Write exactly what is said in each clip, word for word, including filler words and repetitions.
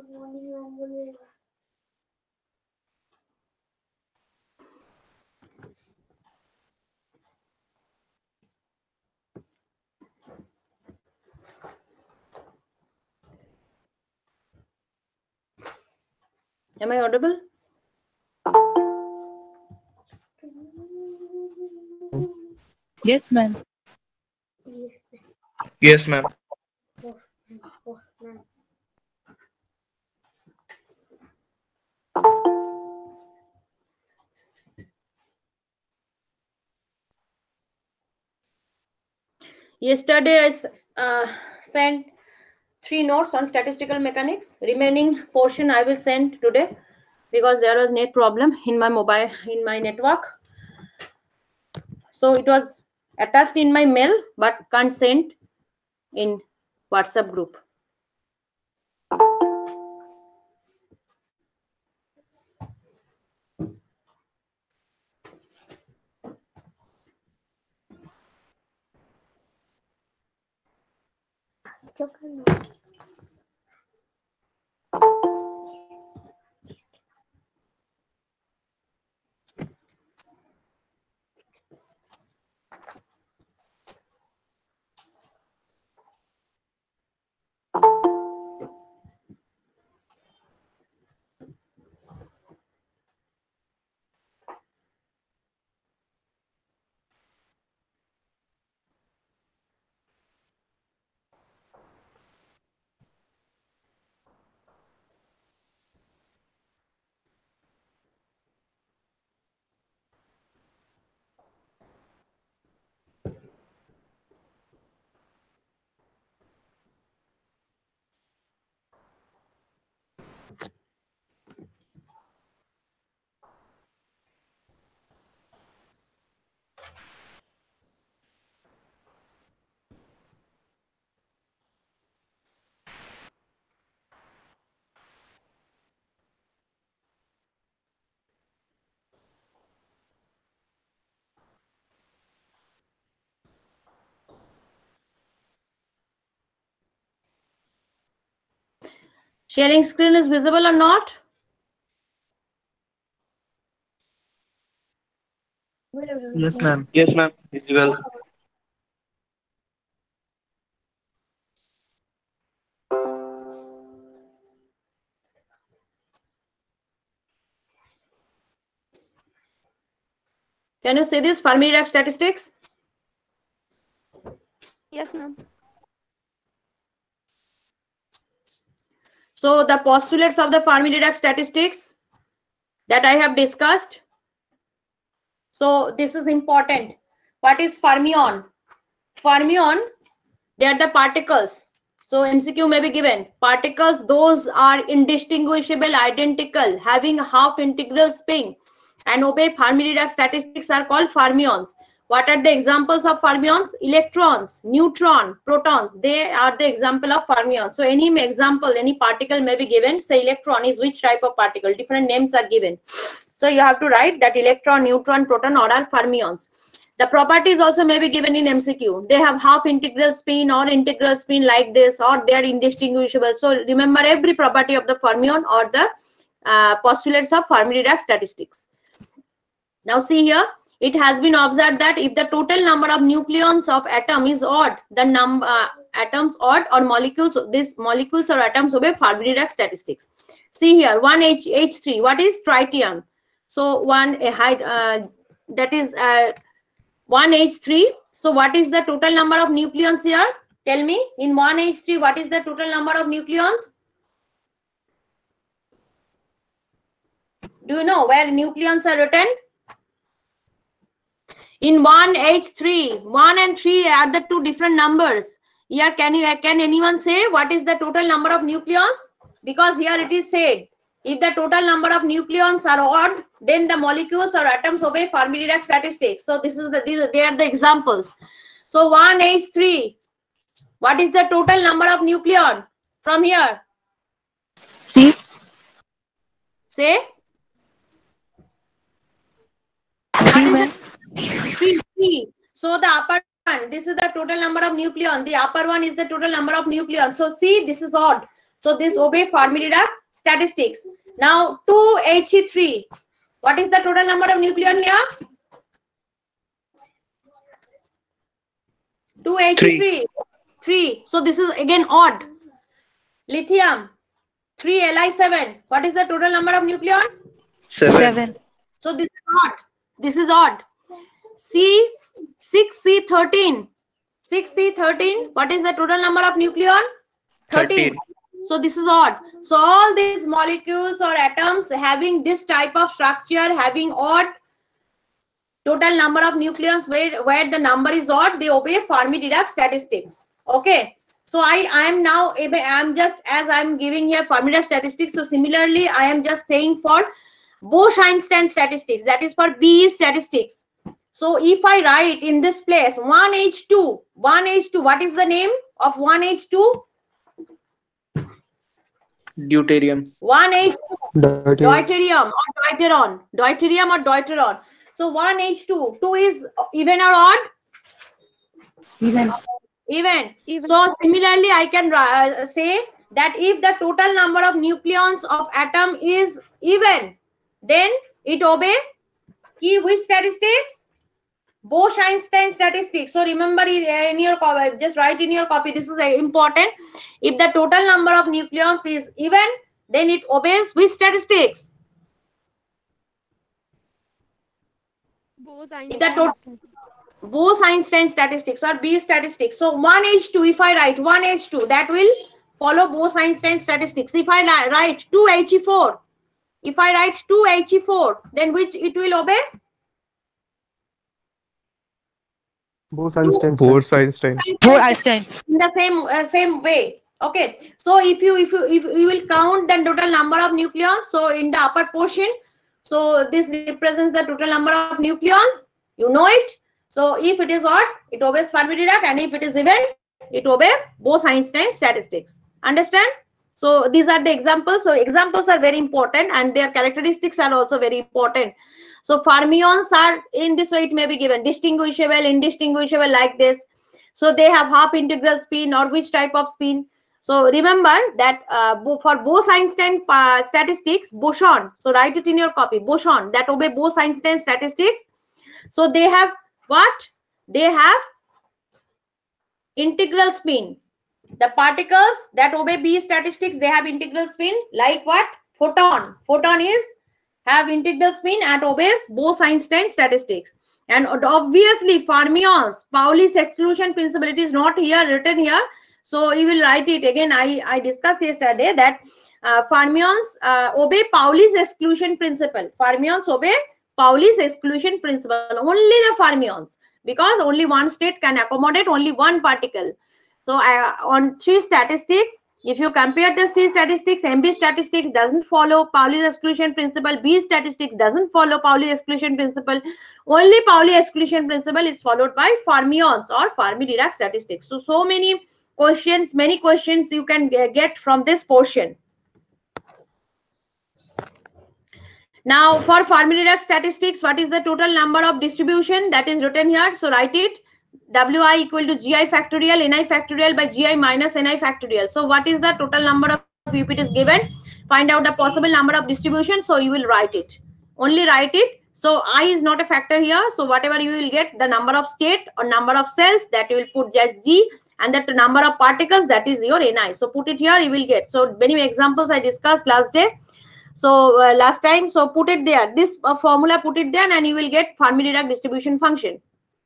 Am I audible? Yes, ma'am. Yes, ma'am. Yesterday I uh, sent three notes on statistical mechanics. Remaining portion I will send today because there was net problem in my mobile in my network. So it was attached in my mail but can't send in WhatsApp group. Sharing screen is visible or not? Yes, ma'am. Yes, ma'am. Visible. Can you see this Fermi-Dirac statistics? Yes, ma'am. So the postulates of the Fermi-Dirac statistics that I have discussed. So this is important. What is fermion? Fermion, they are the particles. So M C Q may be given. Particles, those are indistinguishable, identical, having half integral spin and obey Fermi-Dirac statistics are called fermions. What are the examples of fermions? Electrons, neutron, protons. They are the example of fermions. So any example, any particle may be given. Say electron is which type of particle? Different names are given. So you have to write that electron, neutron, proton, or are fermions. The properties also may be given in M C Q. They have half integral spin or integral spin like this, or they are indistinguishable. So remember every property of the fermion or the uh, postulates of Fermi-Dirac statistics. Now see here, it has been observed that if the total number of nucleons of atom is odd, the number uh, atoms odd or molecules, these molecules or atoms obey Fermi-Dirac statistics. See here, one H H three. What is tritium? So one a high uh, that is uh, one H three. So what is the total number of nucleons here? Tell me, in one H three, what is the total number of nucleons? Do you know where nucleons are written? In one H three, one and three are the two different numbers. Here, can you can anyone say what is the total number of nucleons? Because here it is said, if the total number of nucleons are odd, then the molecules or atoms obey Fermi-Dirac statistics. So this is the these they are the examples. So one H three, what is the total number of nucleon from here? Three. Say Three, ma'am. three, three. So the upper one, this is the total number of nucleon. The upper one is the total number of nucleon. So see, this is odd. So this obey Fermi-Dirac statistics. Now two H E three. What is the total number of nucleon here? two H E three. three. So this is again odd. Lithium. three L I seven. What is the total number of nucleon? Seven. Seven. So this is odd. This is odd. C six C thirteen. six C thirteen. What is the total number of nucleon? thirteen. So this is odd. So all these molecules or atoms having this type of structure, having odd total number of nucleons where, where the number is odd, they obey Fermi-Dirac statistics. Okay. So I, I am now, I am just, as I am giving here Fermi-Dirac statistics. So similarly, I am just saying for Bose-Einstein statistics, that is for B E statistics. So if I write in this place one H two, one H two, what is the name of one H two? Deuterium. one H two, deuterium or deuteron, deuterium or deuteron. So one H two, two is even or odd? Even. Even. Even. So similarly, I can uh, say that if the total number of nucleons of atom is even, then it obey key which statistics? Bose-Einstein statistics. So remember in your copy, just write in your copy, this is important. If the total number of nucleons is even, then it obeys which statistics? Bose-Einstein. Bose-Einstein statistics or B statistics. So one H two, if I write one H two, that will follow Bose-Einstein statistics. If I write two H E four, if I write two H E four, then which it will obey? Bose-Einstein. Bose-Einstein. Bose-Einstein. In the same uh, same way. Okay. So if you if you if you will count the total number of nucleons, so in the upper portion, so this represents the total number of nucleons. You know it. So if it is odd, it obeys Fermi-Dirac, and if it is even, it obeys Bose-Einstein statistics. Understand? So these are the examples. So examples are very important, and their characteristics are also very important. So fermions are in this way, it may be given distinguishable, indistinguishable, like this. So they have half integral spin or which type of spin. So remember that uh, for Bose-Einstein uh, statistics, boson. So write it in your copy. Boson that obey Bose-Einstein statistics. So they have what? They have integral spin. The particles that obey B statistics, they have integral spin. Like what? Photon. Photon is have integral spin and obeys Bose-Einstein statistics. And obviously fermions, Pauli's exclusion principle, it is not here written here. So you will write it again. I, I discussed yesterday that uh, fermions uh, obey Pauli's exclusion principle. Fermions obey Pauli's exclusion principle. Only the fermions, because only one state can accommodate only one particle. So uh, on three statistics, if you compare the three statistics, M B statistics doesn't follow Pauli's exclusion principle, B statistics doesn't follow Pauli's exclusion principle. Only Pauli's exclusion principle is followed by fermions or Fermi-Dirac statistics. So, so many questions, many questions you can get from this portion. Now for Fermi-Dirac statistics, what is the total number of distribution? That is written here. So write it. Wi equal to Gi factorial Ni factorial by Gi minus Ni factorial. So what is the total number of U P Ts given? Find out the possible number of distribution. So you will write it. Only write it. So I is not a factor here. So whatever you will get, the number of state or number of cells, that you will put just G, and that number of particles, that is your Ni. So put it here, you will get. So many examples I discussed last day. So uh, last time, so put it there. This uh, formula, put it there, and you will get Fermi-Dirac distribution function.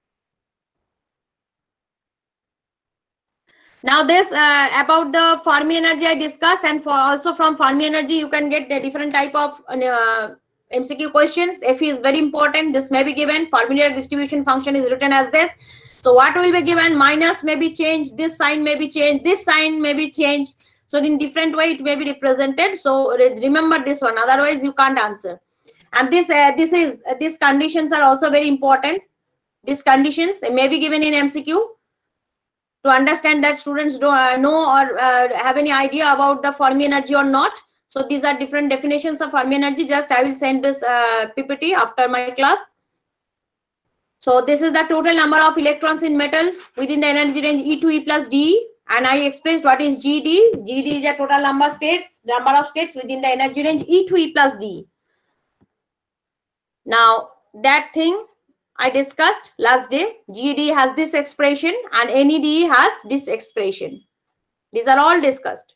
Now this uh, about the Fermi energy I discussed, and for also from Fermi energy you can get the different type of uh, M C Q questions. F is very important. This may be given. Fermi-Dirac distribution function is written as this. So what will be given? Minus may be changed. This sign may be changed. This sign may be changed. So in different way it may be represented. So re remember this one. Otherwise you can't answer. And this uh, this is uh, these conditions are also very important. These conditions may be given in M C Q. To understand that students don't uh, know or uh, have any idea about the Fermi energy or not. So these are different definitions of Fermi energy. Just I will send this uh, P P T after my class. So this is the total number of electrons in metal within the energy range E to E plus D. and I expressed what is G D. G D is a total number of states, number of states within the energy range E to E plus D. Now that thing I discussed last day. G D has this expression and N E D has this expression. These are all discussed.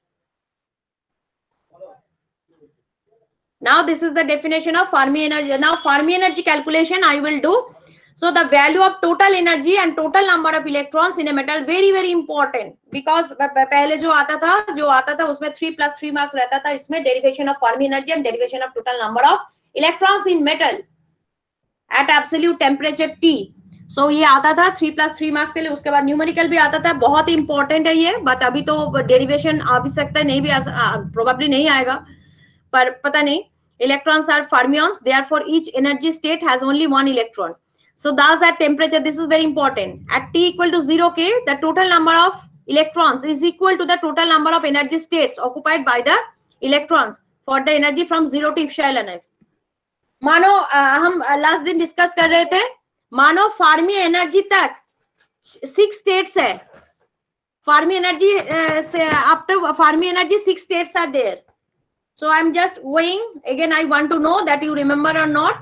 Now this is the definition of Fermi energy. Now Fermi energy calculation I will do. So the value of total energy and total number of electrons in a metal very very important, because पहले जो आता था जो आता था उसमें three plus three marks रहता था, इसमें derivation of Fermi energy and derivation of total number of electrons in metal at absolute temperature T. So ये आता था three plus three marks के लिए, उसके बाद न्यूमेरिकल भी आता था, बहुत इंपॉर्टेंट है ये, बट अभी तो डेरिवेशन आ भी सकता है, नहीं भी प्रोबेबली नहीं आएगा, पर पता नहीं. Electrons are fermions, therefore each energy state has only one electron. So thus at temperature, this is very important, at T equal to zero K, the total number of electrons is equal to the total number of energy states occupied by the electrons for the energy from zero to epsilon F. मानो हम last दिन discuss कर रहे थे, मानो Fermi energy तक six states है, Fermi energy से up to Fermi energy six states are there. So I'm just weighing again. I want to know that you remember or not.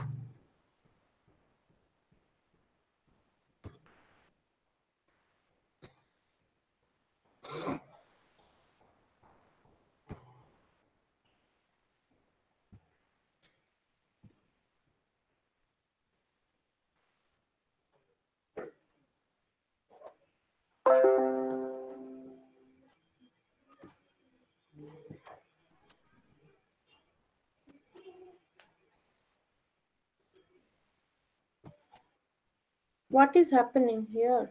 What is happening here?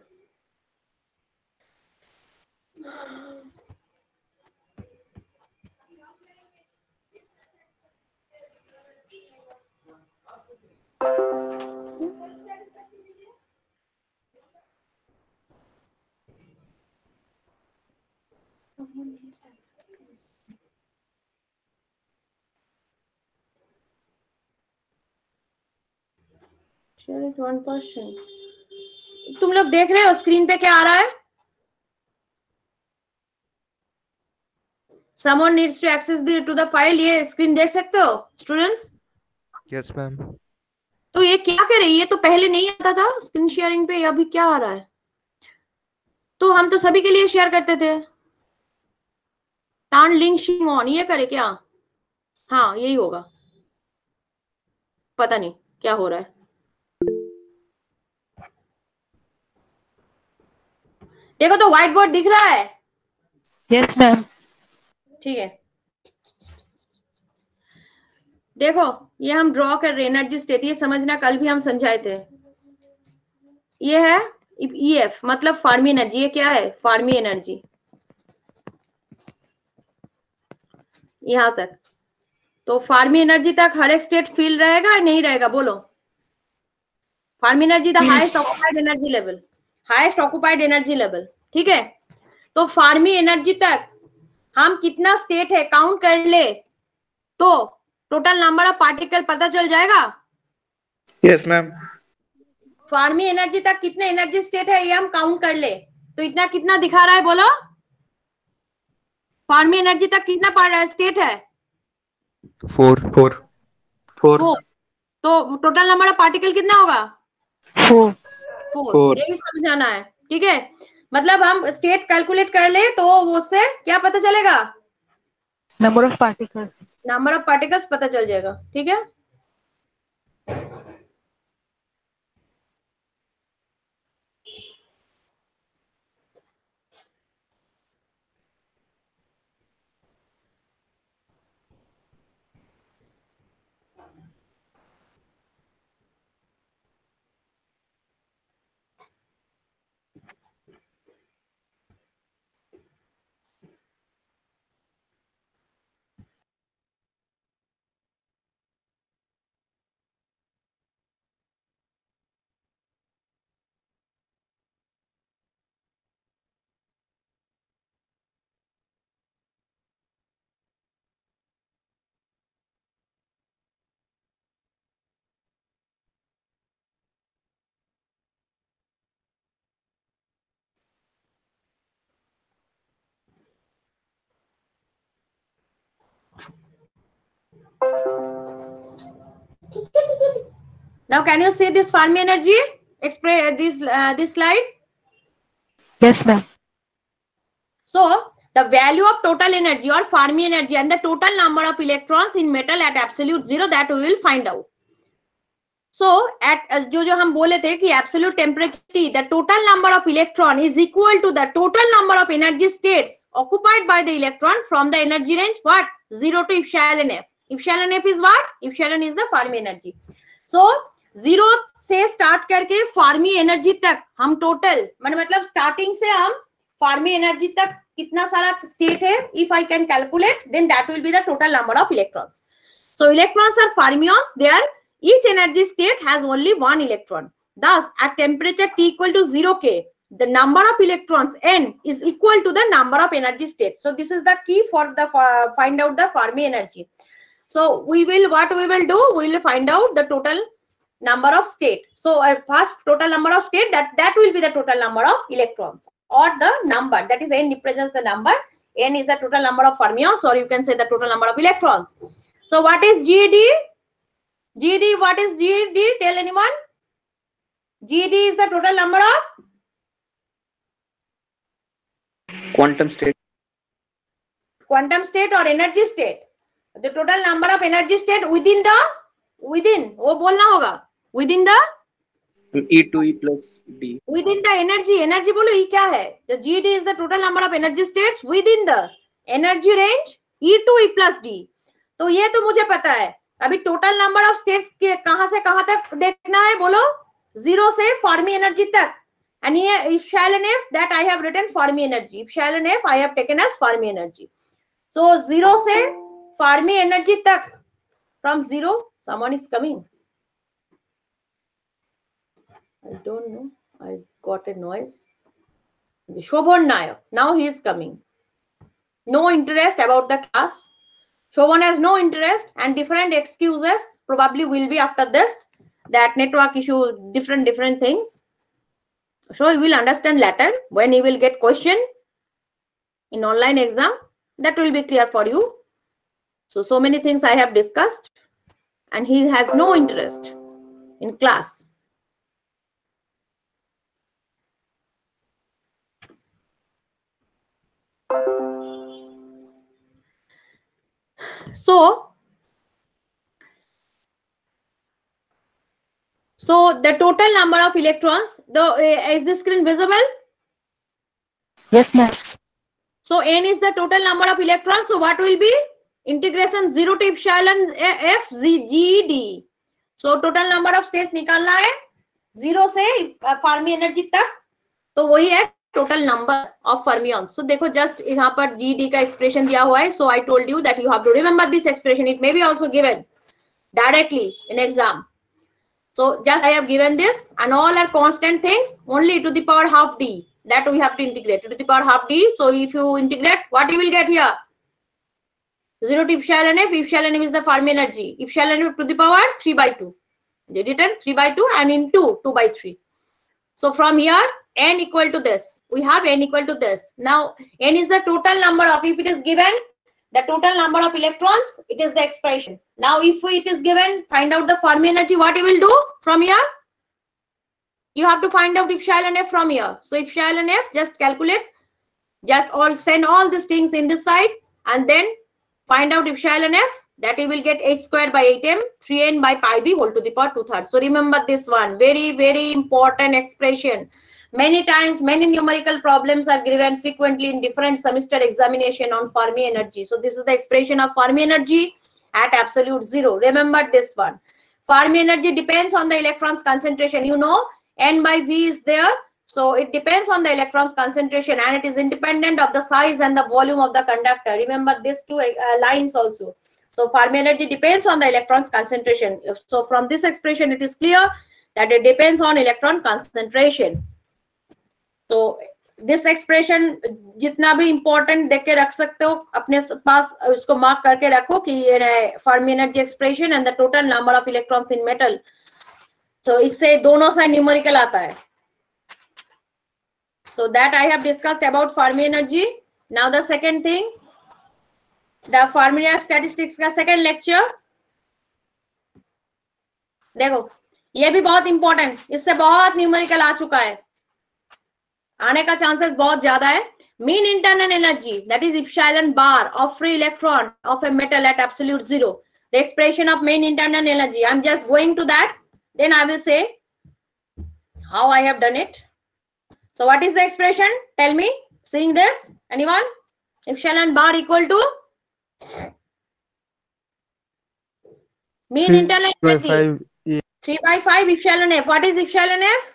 Share it one percent. तुम लोग देख रहे हो screen पे क्या आ रहा है? Someone needs to access the to the file. ये स्क्रीन देख सकते हो स्टूडेंट्स? Yes ma'am. तो ये क्या कर रही है? ये तो पहले नहीं आता था स्क्रीन शेयरिंग पे, अभी क्या आ रहा है? तो हम तो सभी के लिए शेयर करते थे. टर्न लिंक शेयरिंग ऑन, ये करे क्या? हाँ यही होगा, पता नहीं क्या हो रहा है. देखो तो व्हाइट बोर्ड दिख रहा है? Yes ma'am. ठीक है, देखो ये हम ड्रॉ कर रहे हैं एनर्जी स्टेट, ये समझना कल भी हम समझाए थे. ये है ई एफ मतलब फार्मी एनर्जी. ये क्या है? Fermi energy. यहां तक तो फार्मी एनर्जी तक हर एक स्टेट फील रहेगा या नहीं रहेगा? बोलो. Fermi energy the highest occupied energy level, highest occupied energy level. ठीक है, तो फार्मी एनर्जी तक हम कितना स्टेट है काउंट कर ले तो टोटल नंबर ऑफ पार्टिकल पता चल जाएगा. Yes ma'am. फार्मी एनर्जी तक कितने एनर्जी स्टेट है ये हम काउंट कर ले तो इतना कितना दिखा रहा है? बोलो. फार्मी एनर्जी तक कितना स्टेट है? फोर. फोर. फोर. तो टोटल नंबर ऑफ पार्टिकल कितना होगा? फोर. फोर. यही समझाना है. ठीक है, मतलब हम स्टेट कैलकुलेट कर ले तो उससे क्या पता चलेगा? Number of particles. Number of particles पता चल जाएगा. ठीक है. Now, can you see this Fermi energy? Express this uh, this slide. Yes, ma'am. So, the value of total energy or Fermi energy and the total number of electrons in metal at absolute zero, that we will find out. So, at uh, जो जो हम बोले थे कि absolute temperature, the total number of electron is equal to the total number of energy states occupied by the electron from the energy range what? zero to epsilon f. Epsilon f is what? Epsilon is the Fermi energy. So, zero से start करके Fermi energy तक हम total, माने मतलब starting से हम Fermi energy तक कितना सारा state है? If I can calculate, then that will be the total number of electrons. So, electrons are fermions. They are each energy state has only one electron. Thus, at temperature T equal to zero K, the number of electrons N is equal to the number of energy states. So, this is the key for the for find out the Fermi energy. So, we will what we will do? We will find out the total number of state. So, uh, first total number of state, that that will be the total number of electrons or the number, that is N represents the number. N is the total number of fermions, or you can say the total number of electrons. So, what is G E D? G E D, what is G E D? Tell anyone. G E D is the total number of Quantum state. Quantum state or energy state. The total number of energy state within the within वो बोलना होगा within the E to E plus D. within the energy. Energy बोलो E क्या है? The G E D is the total number of energy states within the energy range E to E plus D. तो ये तो मुझे पता है. अभी टोटल नंबर ऑफ स्टेट्स के कहां से कहां तक देखना है बोलो? जीरो से Fermi एनर्जी तक. And here epsilon f, that I have written Fermi energy. Epsilon f I have taken as Fermi energy. So zero से Fermi energy तक. From zero, someone is coming. I don't know. I got a noise. Shobhan Nayak. Now he is coming. No interest about the class. Shobhan has no interest and different excuses probably will be after this. That network issue, different, different things. So you will understand later when you will get question in online exam. That will be clear for you. So, so many things I have discussed and he has no interest in class. So, so the total number of electrons, the uh, is the screen visible? Yes, ma'am. So N is the total number of electrons. So what will be? Integration zero to epsilon f z g e d. So total number of states निकालना है zero से Fermi energy तक. तो वही है total number of fermions. So देखो just यहाँ पर G D का expression दिया हुआ है. So I told you that you have to remember this expression. It may be also given directly in exam. So just I have given this and all are constant things only to the power half D. That we have to integrate to the power half D. So if you integrate, what you will get here? zero to epsilon f. Epsilon f is the Fermi energy. Epsilon f to the power three by two. They written three by two and into two by three. So from here, N equal to this. We have N equal to this. Now, N is the total number of, if it is given, the total number of electrons, it is the expression. Now, if it is given, find out the Fermi energy, what you will do from here? You have to find out epsilon f from here. So, epsilon f, just calculate, just all send all these things in this side and then find out epsilon f. That you will get h square by eight m, three n by pi b whole to the power two thirds. So remember this one, very, very important expression. Many times, many numerical problems are given frequently in different semester examination on Fermi energy. So this is the expression of Fermi energy at absolute zero. Remember this one. Fermi energy depends on the electrons concentration. You know, N by V is there. So it depends on the electrons concentration and it is independent of the size and the volume of the conductor. Remember these two uh, lines also. So Fermi energy depends on the electrons concentration. So from this expression, it is clear that it depends on electron concentration. So this expression जितना भी important देख के रख सकते हो अपने पास उसको mark करके रखो कि ये Fermi energy expression and the total number of electrons in metal. So इससे दोनों साइड numerical आता है. So that I have discussed about Fermi energy. Now the second thing. The formula statistics का सेकंड लेक्चर। देखो ये भी बहुत important, इससे बहुत न्यूमेरिकल आ चुका है, आने का चांसेस बहुत ज्यादा है। Mean internal energy that is epsilon bar of free electron of a metal at absolute zero, the expression of mean internal energy. I am just going to that, then I will say how I have done it. So what is the expression? Tell me. Seeing this, anyone? Epsilon bar equal to mean internal energy. three by five epsilon F. What is epsilon F?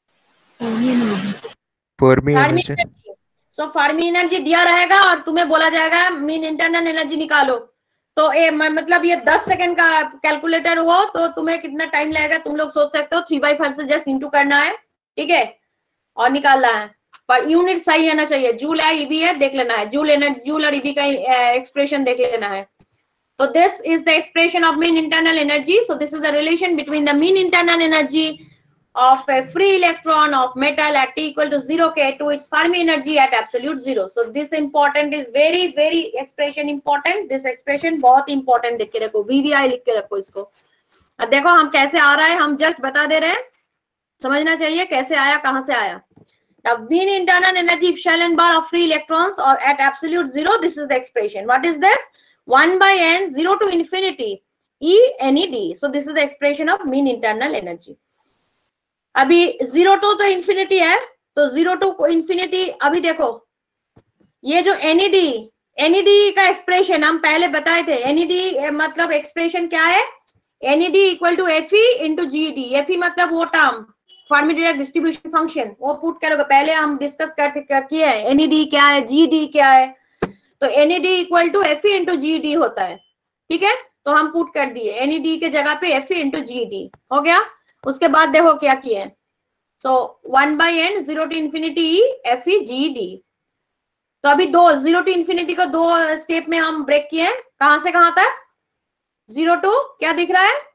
Fermi Fermi energy. energy. So Fermi energy दिया रहेगा और तुम्हें बोला जाएगा mean internal energy निकालो। तो ए मतलब ये दस सेकंड का कैलकुलेटर हो तो तुम्हें कितना टाइम लगेगा तुम लोग सोच सकते हो। थ्री बाई फाइव से जस्ट इंटू करना है, ठीक है, और निकालना है, पर यूनिट सही आना चाहिए। जूल है, ईबी है, देख लेना है, जूल एनर्जी, जूल और ईबी का एक्सप्रेशन देख लेना है। तो this is the expression of mean internal energy. So this is the relation between the mean internal energy of a free electron of metal at t equal to zero के to its Fermi energy at absolute zero. So this important is very very expression important, this expression बहुत important लिख के रखो, VVI लिख के रखो इसको। अब देखो हम कैसे आ रहा है, हम जस्ट बता दे रहे हैं, समझना चाहिए कैसे आया, कहां से आया। The mean internal energy epsilon bar of free electrons or at absolute zero, this is the expression. What is this? one by n, zero to infinity, E N E D. So this is the expression of mean internal energy. अभी zero to तो infinity है, तो zero to infinity, अभी देखो ये जो N E D, N E D का expression हम पहले बताए थे। N E D मतलब expression क्या है? N E D equal to Fe into G D. Fe मतलब वो term Fermi Dirac distribution function, वो पुट करोगे, पहले हम डिस्कस करते किए हैं। एनईडी क्या है, जीडी क्या है, तो NED equal to F into GD होता है, ठीक है, तो हम पुट कर दिए एनईडी के जगह पे एफ इंटू जीडी हो गया। उसके बाद देखो क्या किए, so one by N zero to infinity F E G D. तो अभी दो जीरो टू इन्फिनिटी को दो स्टेप में हम ब्रेक किए हैं, कहां से कहां तक, जीरो टू क्या दिख रहा है,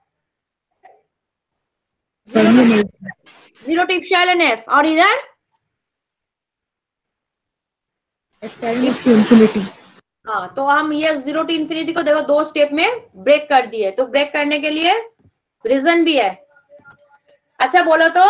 जीरो टू इप्सिलॉन एफ, और इधर इंफिनिटी। हाँ, तो हम ये जीरो टू इन्फिनिटी को देखो दो स्टेप में ब्रेक कर दिए। तो ब्रेक करने के लिए रीजन भी है। अच्छा बोलो तो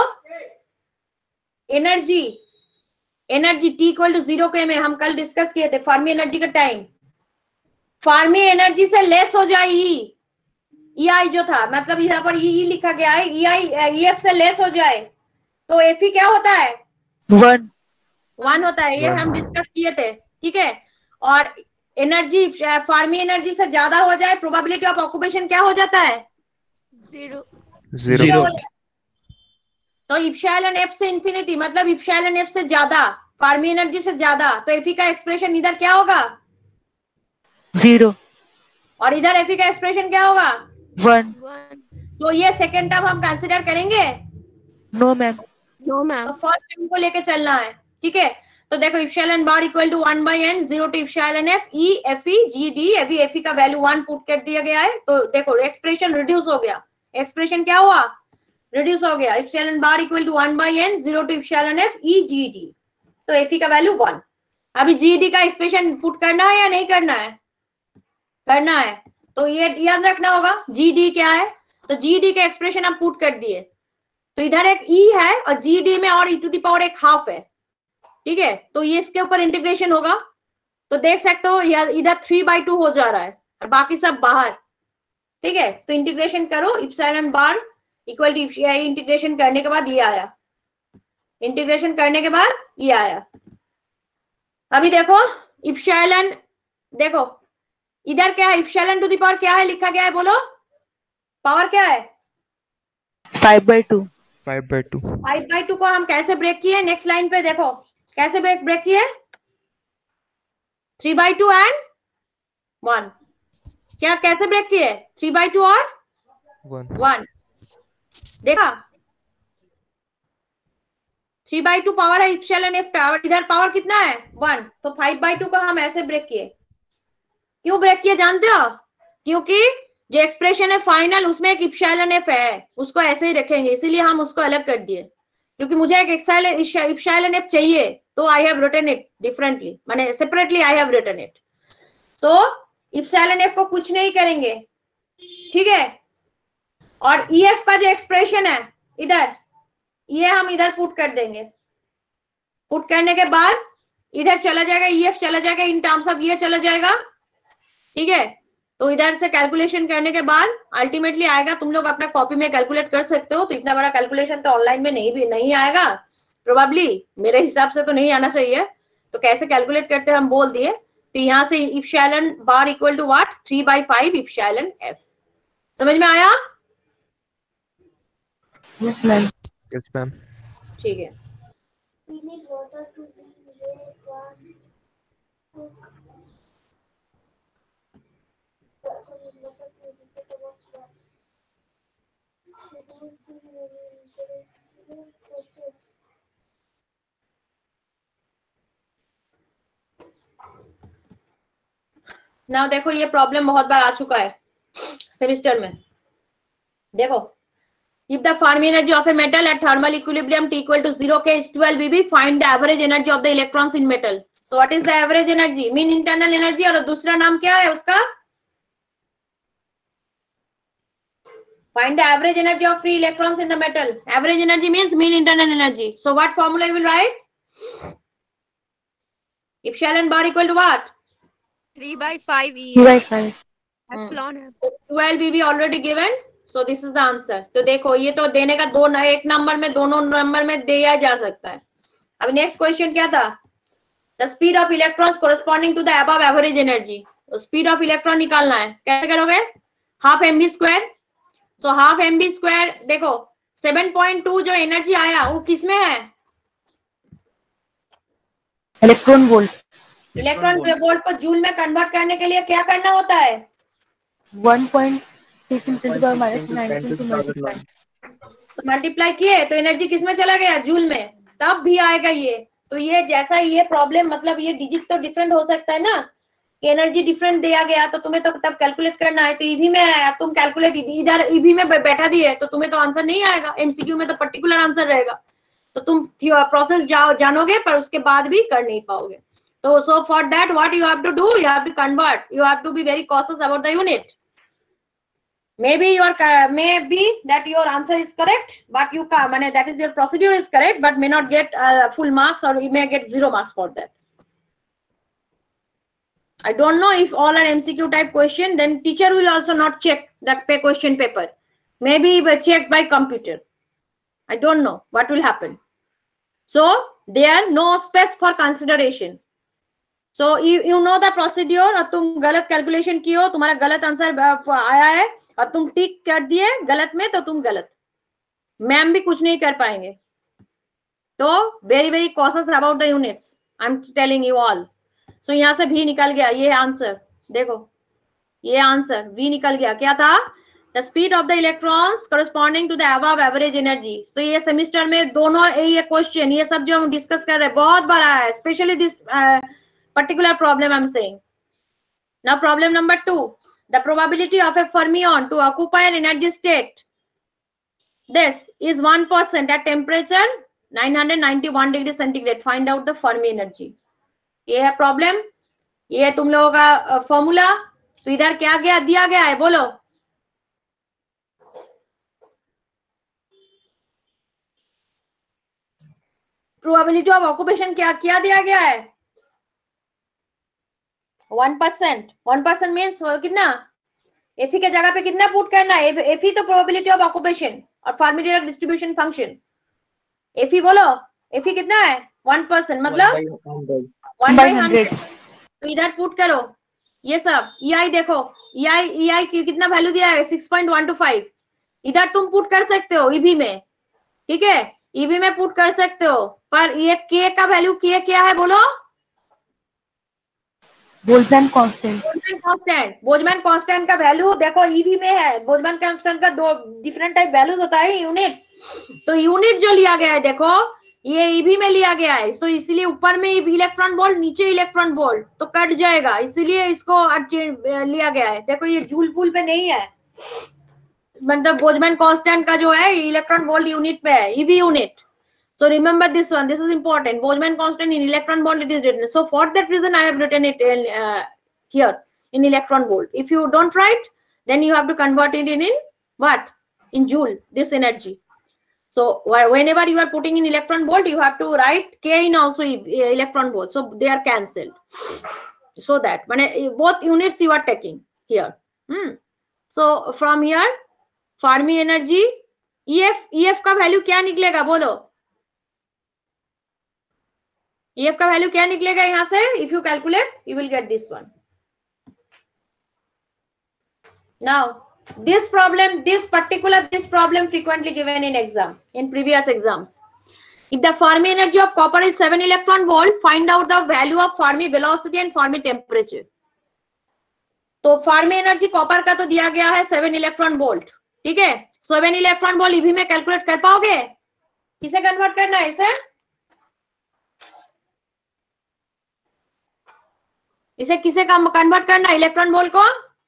energy, energy T equal to zero के में हम कल डिस्कस किए थे फर्मी एनर्जी का टाइम, फर्मी एनर्जी से लेस हो जाए ई ई आई जो था, मतलब यहाँ पर ई ई लिखा गया है, ई आई ई एफ से लेस हो जाए तो एफ ई क्या होता है, वन वन होता है, ये हम डिस्कस किए थे, ठीक है। और एनर्जी फर्मी एनर्जी से ज्यादा हो जाए प्रोबेबिलिटी ऑफ ऑक्यूपेशन क्या हो जाता है, जीरो जीरो। तो इप्सिलॉन एफ से इंफिनिटी मतलब इप्सिलॉन एफ से ज्यादा, फर्मी एनर्जी से ज्यादा, तो एफ ई का एक्सप्रेशन इधर क्या होगा, जीरो, और इधर एफ ई का एक्सप्रेशन क्या होगा, वन। वन। तो ये सेकेंड टर्म हम कंसिडर करेंगे, नो मैम, नो मैम। तो फर्स्ट टर्म को लेके चलना है, ठीक है। तो देखो epsilon bar equal to one by N zero to epsilon F E F E G D, F E F E का वैल्यू वन पुट कर दिया गया है, तो देखो एक्सप्रेशन रिड्यूस हो गया, एक्सप्रेशन क्या हुआ, रिड्यूस हो गया। Epsilon bar equal to one by N zero to epsilon F E G D, तो एफ ई का वैल्यू वन। अभी जी डी का एक्सप्रेशन पुट करना है या नहीं करना है, करना है, तो ये याद रखना होगा जी डी क्या है, तो जी डी का एक्सप्रेशन हम पुट कर दिए, तो इधर एक ई e है और जी डी में और ई टू द पावर एक हाफ है, ठीक है, तो ये इसके ऊपर इंटीग्रेशन होगा, तो देख सकते हो इधर थ्री बाई टू हो जा रहा है और बाकी सब बाहर, ठीक है। तो इंटीग्रेशन करो, epsilon bar equal to integration करने के बाद ये आया, इंटीग्रेशन करने के बाद ये आया। अभी देखो इप्सिलॉन, देखो इधर क्या है, इप्सिलॉन टू द पावर क्या है लिखा गया है, बोलो पावर क्या है, five by two, five by two. Five by two को हम कैसे ब्रेक किए, नेक्स्ट लाइन पे देखो कैसे ब्रेक ब्रेक किए, three by two and one, क्या कैसे ब्रेक किए, थ्री बाई टू और वन वन, देखा थ्री बाई टू पावर है इप्सिलॉन एफ, पावर इधर पावर कितना है वन, तो फाइव बाई टू को हम ऐसे ब्रेक किए। क्यों ब्रेक किए जानते हो, क्योंकि जो एक्सप्रेशन है फाइनल उसमें एक इप्सिलॉन एफ है, उसको ऐसे ही रखेंगे, इसीलिए हम उसको अलग कर दिए, क्योंकि मुझे एक इप्सिलॉन एफ चाहिए, तो I have written it differently, माने separately I have written it. So epsilon F को कुछ नहीं करेंगे, ठीक है। और ई एफ का जो एक्सप्रेशन है इधर, ये हम इधर पुट कर देंगे। पुट करने के बाद इधर चला जाएगा, ई एफ चला जाएगा, इन टर्म्स ऑफ ये चला जाएगा, ठीक है। तो इधर से कैलकुलेशन करने के बाद अल्टीमेटली आएगा, तुम लोग अपना कॉपी में कैलकुलेट कर सकते हो। तो इतना बड़ा कैलकुलेशन तो ऑनलाइन में नहीं भी नहीं आएगा प्रोबेबली, मेरे हिसाब से तो नहीं आना चाहिए। तो कैसे कैलकुलेट करते हैं हम बोल दिए। तो यहाँ से epsilon bar equal to what, three by five epsilon F. समझ में आया? Yes, ma'am. Yes, ma'am. ठीक है। We need water to be made one. Now देखो, ये प्रॉब्लम बहुत बार आ चुका है सेमिस्टर में। देखो, if the Fermi energy of a metal at thermal equilibrium T equal to zero K is twelve B B, find the average energy of the electrons in metal. So what is the average energy? Mean internal energy, और दूसरा नाम क्या है उसका? Find the average energy of free electrons in the metal. Average energy means mean internal energy. So what formula you will write? Epsilon bar equal to what? three by five E. Three by five. Epsilon है. twelve B B already given. So this is the answer. तो देखो, ये तो देने का दो एक number में, दोनों नंबर में दिया जा सकता है। अब नेक्स्ट क्वेश्चन क्या था? The speed of electrons corresponding to the above average energy. तो स्पीड ऑफ इलेक्ट्रॉन निकालना है, कैसे करोगे? Half M B square. So half M B square, देखो सेवन पॉइंट टू जो एनर्जी आया वो किसमें है? Electron volt. इलेक्ट्रॉन वोल्ट को जूल में कन्वर्ट करने के लिए क्या करना होता है? One point six ten to the power minus nineteen to multiply. तो मल्टीप्लाई किए तो एनर्जी किसमें चला गया? जूल में। तब भी आएगा ये। तो ये जैसा ये प्रॉब्लम, मतलब ये डिजिट तो डिफरेंट हो सकता है ना, एनर्जी डिफरेंट दिया गया तो तुम्हें तो तब कैलकुलेट करना है। तो ईवी में आया, तुम कैलकुलेट इधर ईवी में बैठा दिए तो तुम्हें तो आंसर नहीं आएगा। एमसीक्यू में तो पर्टिकुलर आंसर रहेगा, तो तुम प्रोसेस जाओ जानोगे पर उसके बाद भी कर नहीं पाओगे। तो so for that what you have to do, you have to convert, you have to be very cautious about the unit. Maybe your maybe that your answer is correct, but you can, I mean, that is your procedure is correct, but may not get uh, full marks, or you may get zero marks for that. I don't know if all are M C Q type question, then teacher will also not check the question paper. Maybe checked by computer. I don't know what will happen. So there no space for consideration. So you, you know the procedure, और तुम गलत calculation की हो, तुम्हारा गलत answer आया है और तुम टिक कर दिए गलत में, तो तुम गलत, मैम भी कुछ नहीं कर पाएंगे। तो very very cautious about the units, I am telling you all. So यहाँ से भी निकल गया ये आंसर, देखो ये आंसर भी निकल गया। क्या था? The speed of the electrons corresponding to the above average energy. So ये सेमिस्टर में दोनों ये क्वेश्चन, ये सब जो हम डिस्कस कर रहे हैं बहुत बार आया है, specially this particular problem I am saying. Now problem number two, the probability of a fermion to occupy an energy state this is one percent at temperature nine hundred ninety-one degree centigrade. Find out the Fermi energy. ये है problem, ये है तुम लोगों का formula. तो इधर क्या गया दिया गया है, बोलो? प्रोबेबिलिटी ऑफ ऑक्यूपेशन क्या क्या दिया गया है? One percent. One percent means कितना? एफी के जगह पे कितना पुट करना है? एफी तो प्रोबेबिलिटी ऑफ ऑक्यूपेशन और Fermi Dirac distribution function. F E बोलो, एफी कितना है? वन परसेंट, मतलब वन बाई हंड्रेड। तो इधर पुट करो ये सब। ई आई देखो, ई आई ई आई की कितना वैल्यू दिया है? Six point one two five. इधर तुम पुट कर सकते हो ईवी में, ठीक है, ईवी में पुट कर सकते हो, पर ये के का वैल्यू के क्या है बोलो? Boltzmann constant. Boltzmann constant, Boltzmann constant का वैल्यू देखो ईवी में है। बोल्ट्जमैन कांस्टेंट का दो डिफरेंट टाइप वैल्यूज होता है, यूनिट्स। तो यूनिट जो लिया गया है देखो, ये ईवी में लिया गया है, तो इसलिए ऊपर में इलेक्ट्रॉन वोल्ट, नीचे इलेक्ट्रॉन वोल्ट, तो कट जाएगा, इसलिए इसको लिया गया है। देखो ये जूल फूल पे नहीं है, मतलब बोल्ट्जमैन कांस्टेंट का जो है इलेक्ट्रॉन वोल्ट यूनिट पे है, eV unit. So remember this one. This is important. Boltzmann constant in electron volt it is written. So for that reason I have written it uh, here. in electron volt. If you don't write, then you have to convert it in, in what? In joule, this energy. So whenever you are putting in electron volt, you have to write K in also electron volt. So they are cancelled. So that when both units you are taking here. Hmm. So from here, Fermi energy, E F, E F का value क्या निकलेगा बोलो? E F का value क्या निकलेगा यहाँ से? If you calculate, you will get this one. Now, this problem, this particular, this problem frequently given in exam, in previous exams. If the Fermi energy of copper is seven electron volt, find out the value of Fermi velocity and Fermi temperature. तो Fermi energy copper का तो दिया गया है seven electron volt, ठीक है? seven electron volt E V में calculate कर पाओगे? किसे कन्वर्ट करना है इसे? इसे किसे कन्वर्ट करना है इलेक्ट्रॉन वोल्ट को?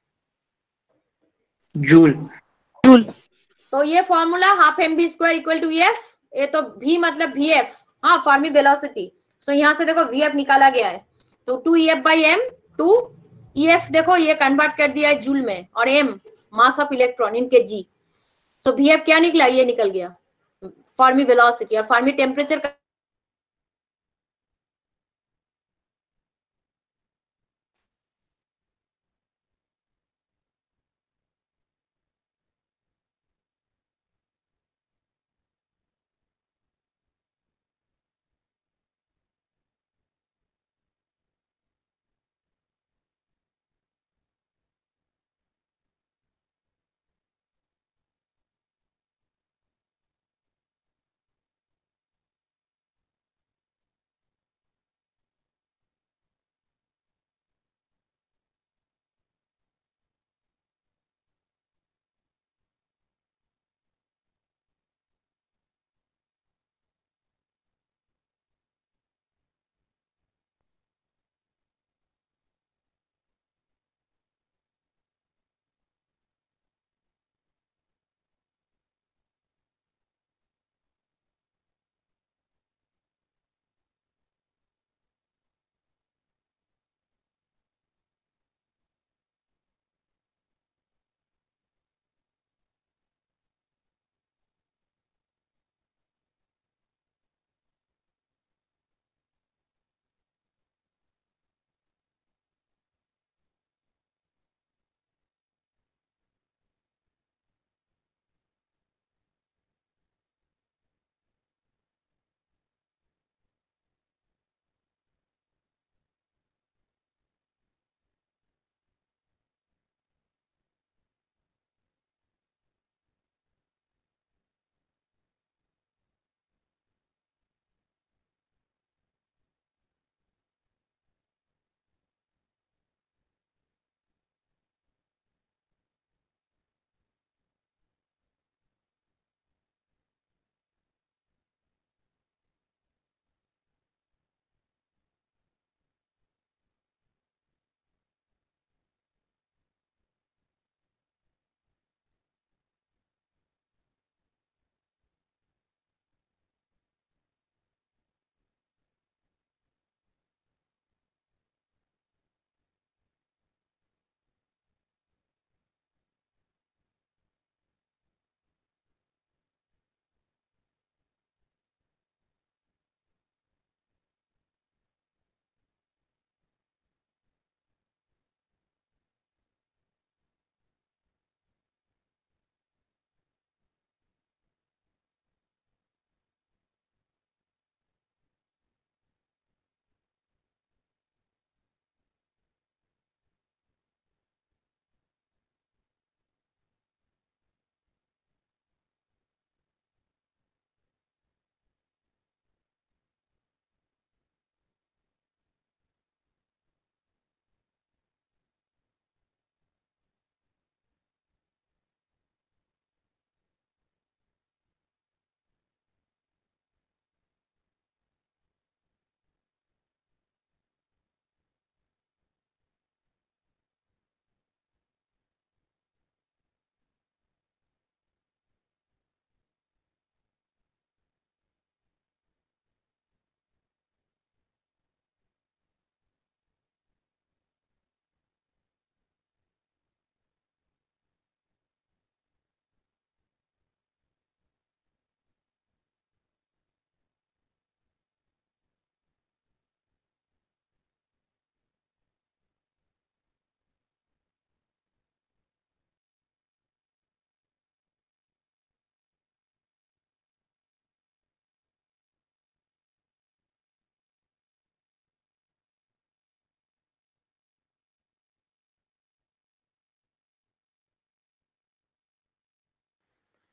जूल। जूल। तो ये formula half M B square equal to F, ये तो v मतलब वी एफ, हाँ फर्मी वेलोसिटी। सो यहाँ से देखो वी एफ निकाला गया है, तो two E F by M, two E F देखो ये कन्वर्ट कर दिया है जूल में, और m मास ऑफ इलेक्ट्रॉन इनके g। सो वी एफ क्या निकला? ये निकल गया फर्मी वेलोसिटी, और Fermi temperature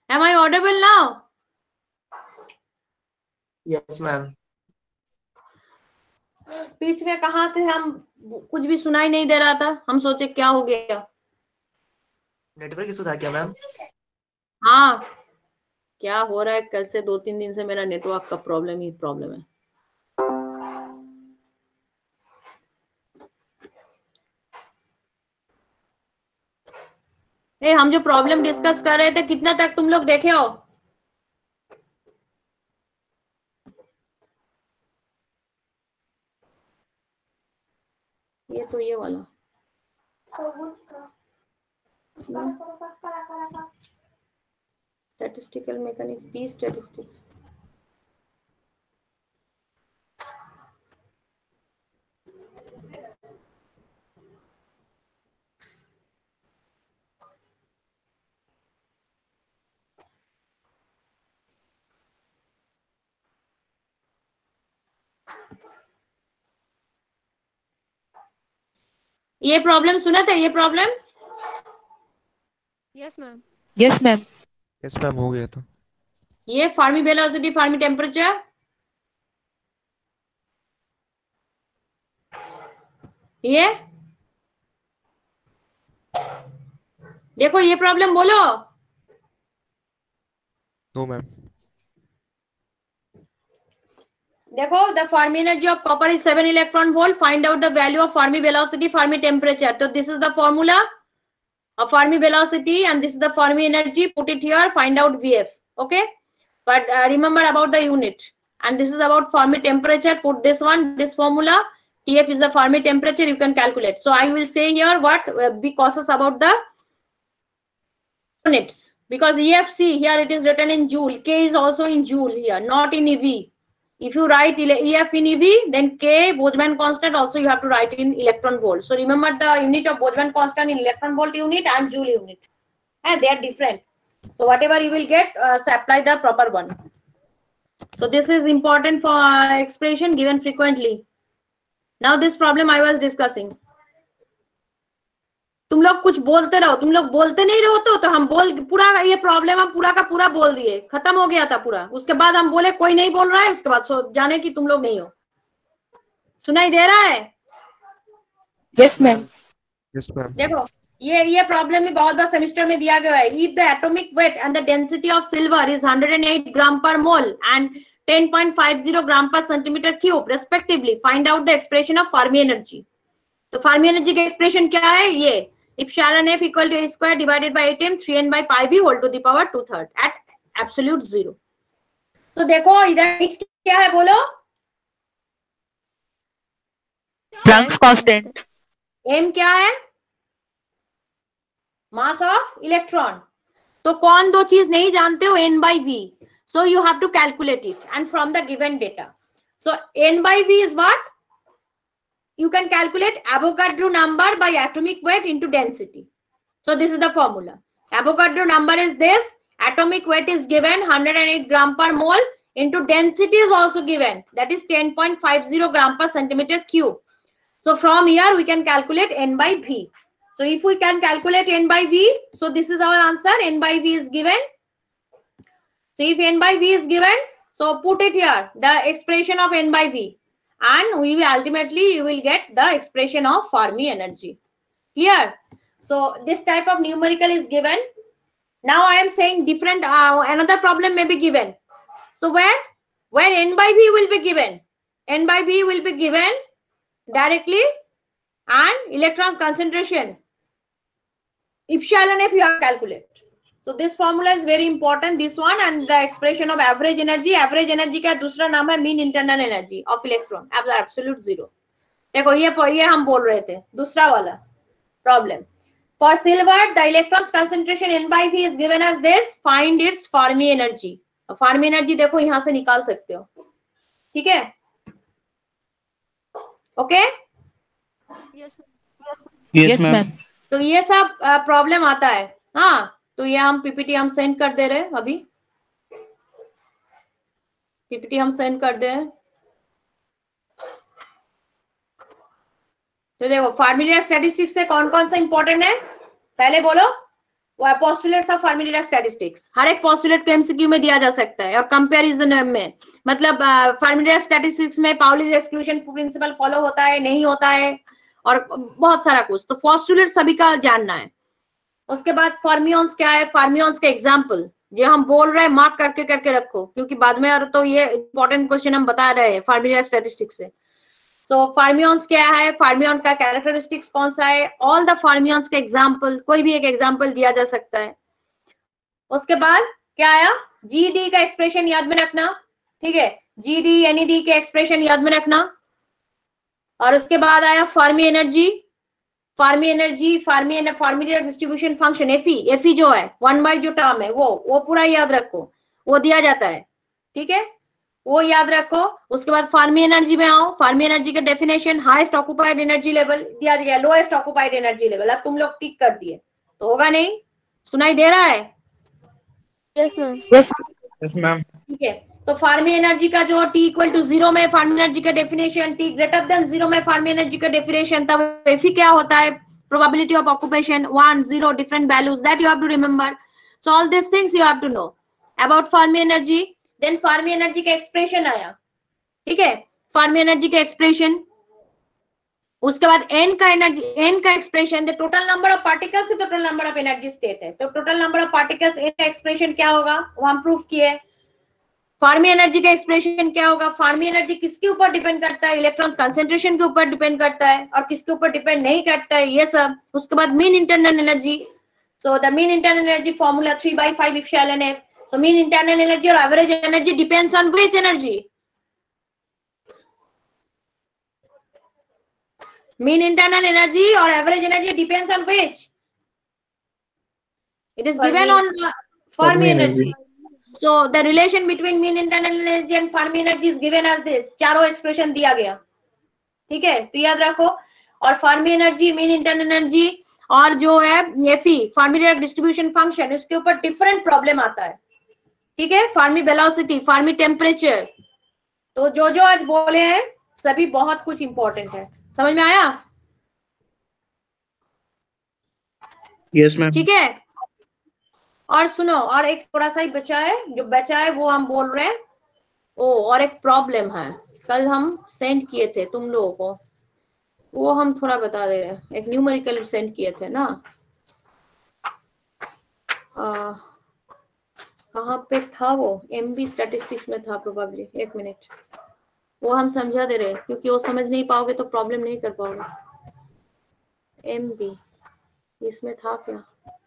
Am I audible now? Yes, ma'am. बीच में कहाँ थे हम? कुछ भी सुनाई नहीं दे रहा था, हम सोचे क्या हो गया। नेटवर्क इशू था क्या मैम? हाँ, क्या हो रहा है, कल से दो तीन दिन से मेरा नेटवर्क का प्रॉब्लम ही प्रॉब्लम है। ए, हम जो प्रॉब्लम डिस्कस कर रहे थे कितना तक तुम लोग देखे हो? ये तो ये वाला स्टैटिस्टिकल मैकेनिक्स, बी स्टैटिस्टिक्स। ये प्रॉब्लम सुना था, ये problem? Yes ma'am. Yes ma'am. Yes ma'am, हो गया था। ये फर्मी वेलोसिटी, फर्मी टेम्परेचर, ये देखो, ये प्रॉब्लम बोलो। No ma'am. देखो, the Fermi energy of copper is seven electron volt, find out the value of Fermi velocity, Fermi temperature. तो this is the formula of Fermi velocity and this is the Fermi energy. Put it here, find out V F. Okay, but uh, remember about the unit. And this is about Fermi temperature. Put this one, this formula. T F is the Fermi temperature. You can calculate. So I will say here what uh, be cautious about the units, because E F C here it is written in joule. K is also in joule here, not in E V. If you write E F in E V, then K, Boltzmann constant, also you have to write in electron volt. So remember the unit of Boltzmann constant in electron volt unit and joule unit. And they are different. So whatever you will get, uh, so apply the proper one. So this is important for uh, expression given frequently. Now this problem I was discussing. तुम लोग कुछ बोलते रहो, तुम लोग बोलते नहीं रहो तो, तो हम बोल पूरा ये प्रॉब्लम हम पूरा का पूरा बोल दिए, खत्म हो गया था पूरा। उसके बाद हम बोले कोई नहीं बोल रहा है, उसके बाद सो जाने की तुम लोग नहीं हो। सुनाई दे रहा है? Yes ma'am. Yes ma'am. देखो, ये ये प्रॉब्लम में बहुत बार सेमेस्टर में दिया गया है। If the atomic weight and the density of silver is one hundred eight gram per mole and ten point five zero gram per centimetre cube respectively, find out the expression of Fermi energy. तो Fermi energy का expression क्या है? ये Epsilon F equal to a square divided by eight m three n by pi b whole to the power two third at absolute zero. तो देखो इधर h क्या है बोलो? Planck's constant. m क्या है? Mass of electron. तो कौन दो चीज नहीं जानते हो? n by v. So you have to calculate it and from the given data. So n by v is what? You can calculate Avogadro number by atomic weight into density. So this is the formula. Avogadro number is this. Atomic weight is given one hundred eight gram per mole into density is also given. That is ten point five zero gram per centimeter cube. So from here we can calculate n by v. So if we can calculate n by v, so this is our answer. N by v is given. So if n by v is given, so put it here, the expression of n by v. And we will ultimately you will get the expression of Fermi energy. Clear? So this type of numerical is given. Now I am saying different. Uh, another problem may be given. So where where n by v will be given? N by v will be given directly, and electron concentration epsilon f you have to calculate. So this formula is very important. This one and the expression of average energy. Average energy का दूसरा नाम है mean internal energy of electron at absolute zero. देखो ये ये हम बोल रहे थे दूसरा वाला problem. For silver, the electrons concentration n by v is given as this. Find its Fermi energy. Fermi energy देखो यहाँ से निकाल सकते हो, ठीक है? ओके? Yes ma'am. तो ये सब प्रॉब्लम आता है। हाँ, तो ये हम पीपीटी हम सेंड कर दे रहे हैं, अभी पीपीटी हम सेंड कर दे रहे हैं। तो देखो फॉर्मूला स्टैटिस्टिक्स से कौन कौन सा इंपॉर्टेंट है, पहले बोलो। वो है पोस्टुलेट्स ऑफ फर्मी-डिराक स्टैटिस्टिक्स। हर एक पोस्टुलेट को एमसीक्यू में दिया जा सकता है और कंपैरिजन में, मतलब फर्मी-डिराक स्टैटिस्टिक्स में पाउलीज एक्सक्लूजन प्रिंसिपल फॉलो होता है नहीं होता है और बहुत सारा कुछ। तो पोस्टुलेट सभी का जानना है। उसके बाद फर्मियंस क्या है, फर्मियंस के एग्जांपल जो हम बोल रहे हैं मार्क करके करके रखो, क्योंकि बाद में और तो ये इंपॉर्टेंट क्वेश्चन हम बता रहे हैं फर्मी-डिराक स्टैटिस्टिक्स से। सो फर्मियंस क्या है, फर्मियन का कैरेक्टरिस्टिक्स कौन सा है, ऑल द फर्मियंस के एग्जांपल, कोई भी एक एग्जांपल दिया जा सकता है। उसके बाद क्या आया, जीडी का एक्सप्रेशन याद में रखना, ठीक है, जीडी एनईडी के एक्सप्रेशन याद में रखना। और उसके बाद आया Fermi energy, Fermi energy, Fermi Fermi Dirac distribution function F E, F E जो है वन बाई जो टर्म है वो वो पूरा याद रखो, वो दिया जाता है, ठीक है, वो याद रखो। उसके बाद फर्मी एनर्जी में आओ, फर्मी एनर्जी का definition highest occupied energy level दिया गया, लोएस्ट ऑक्युपाइड एनर्जी लेवल। अब तुम लोग टिक कर दिए तो होगा नहीं, सुनाई दे रहा है? Yes ma'am. Yes ma'am. ठीक है, तो फर्मी एनर्जी का जो टी इक्वल टू जीरो में फर्मी एनर्जी का definition, T greater than zero में फर्मी एनर्जी का डेफिनेशन, तब एफई क्या होता है, probability of occupation one zero different values, that you have to remember. So all this things you have to know about Fermi energy. Then Fermi energy का expression आया, ठीक है, Fermi energy का expression. उसके बाद एन का energy, N का expression, the total number of particles से total number of energy state है, तो total number of particles N का एक्सप्रेशन क्या होगा वो हम प्रूफ किए। फर्मी एनर्जी का एक्सप्रेशन क्या होगा, फर्मी एनर्जी किसके ऊपर डिपेंड करता है, इलेक्ट्रॉन कंसेंट्रेशन के ऊपर डिपेंड करता है और किसके ऊपर डिपेंड नहीं करता है, ये सब। उसके बाद mean internal energy, so the mean internal energy formula three by five epsilon F. So mean internal energy और average energy depends on which energy, mean internal energy or average energy depends on which, it is given on uh, Fermi energy. So the relation between mean internal energy and Fermi energy is given as this, चारों expression दिया गया, ठीक है, तो याद रखो। और Fermi energy, mean internal energy और जो है एफई Fermi डिस्ट्रीब्यूशन फंक्शन, उसके ऊपर डिफरेंट प्रॉब्लम आता है, ठीक है, Fermi वेलोसिटी, Fermi टेम्परेचर, तो जो जो आज बोले हैं सभी बहुत कुछ इंपॉर्टेंट है, समझ में आया? Yes ma'am. ठीक है, और सुनो, और एक थोड़ा सा ही बचा है, जो बचा है वो हम बोल रहे हैं। ओ, और एक प्रॉब्लम है, कल हम सेंड किए थे तुम लोगों को, वो हम थोड़ा बता दे रहे हैं। एक न्यूमेरिकल सेंड किए थे ना, कहाँ पे था वो, एमबी स्टैटिस्टिक्स में था प्रोबेबली, एक मिनट, वो हम समझा दे रहे, क्योंकि वो समझ नहीं पाओगे तो प्रॉब्लम नहीं कर पाओगे। एम बी इसमें था क्या,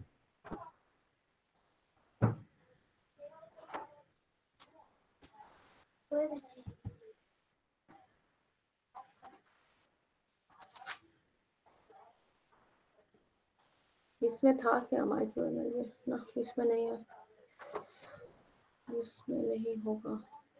इसमें था क्या माइक्रो एनर्जी, ना इसमें नहीं है, इसमें नहीं होगा।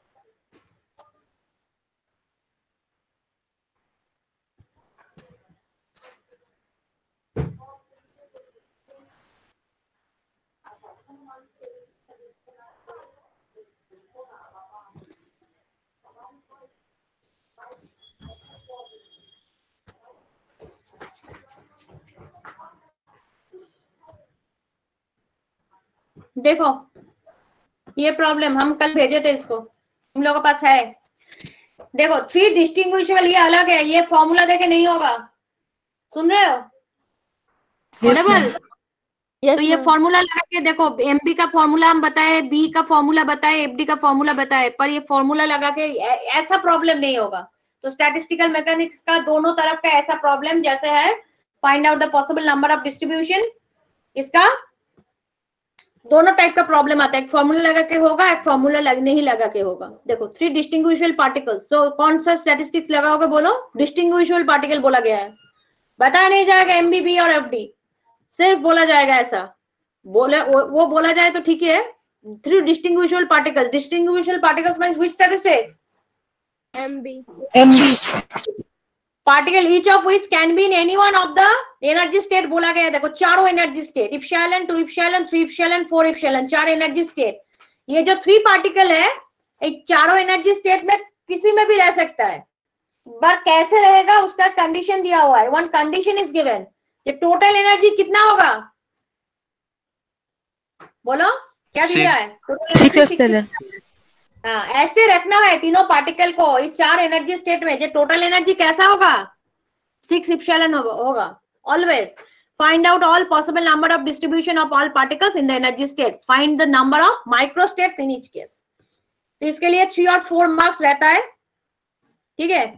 देखो ये प्रॉब्लम हम कल भेजे थे, इसको तुम लोगों के पास है। देखो थ्री डिस्टिंग्विशेबल, ये अलग है, ये फॉर्मूला देके नहीं होगा, सुन रहे हो? ऑडिबल? Yes, तो ये ma'am. फॉर्मूला लगा के देखो, एमबी का फॉर्मूला हम बताए, बी का फॉर्मूला बताए, एफडी का फॉर्मूला बताए, पर ये फॉर्मूला लगा के ऐसा प्रॉब्लम नहीं होगा। तो स्टैटिस्टिकल मैकेनिक्स का दोनों तरफ का ऐसा प्रॉब्लम जैसे है find out the possible number of distribution, इसका दोनों टाइप का प्रॉब्लम आता है, एक फॉर्मूला लगा के होगा, एक फॉर्मूला लग नहीं लगा के होगा। देखो थ्री डिस्टिंग्विशेबल पार्टिकल्स, तो कौन सा स्टैटिस्टिक्स लगाओगे, बोलो? डिस्टिंग्विशेबल पार्टिकल बोला गया है, बताया नहीं जाएगा एमबीबी और एफडी, सिर्फ बोला जाएगा ऐसा, बोले वो, वो बोला जाए तो ठीक है। Three distinguishable particles, distinguishable particles means which statistics? MB. MB. Particle each of which can be in any one of the energy state बोला गया है। देखो चारों energy state, epsilon, two epsilon, three epsilon, four epsilon, चार energy state. ये जो three particle है, एक चारों एनर्जी स्टेट में किसी में भी रह सकता है, पर कैसे रहेगा उसका कंडीशन दिया हुआ है, वन कंडीशन इज गिवन। ये टोटल एनर्जी कितना होगा? बोलो क्या दिख Six. रहा है? Total six energy six epsilon हाँ, ऐसे रखना है तीनों पार्टिकल को ये चार एनर्जी स्टेट में। जो टोटल एनर्जी कैसा होगा? सिक्स इप्सिलॉन होगा always. Find out all possible number of distribution of all particles in the energy states, find the number of micro states in each case. तो इसके लिए थ्री और four marks रहता है, ठीक है।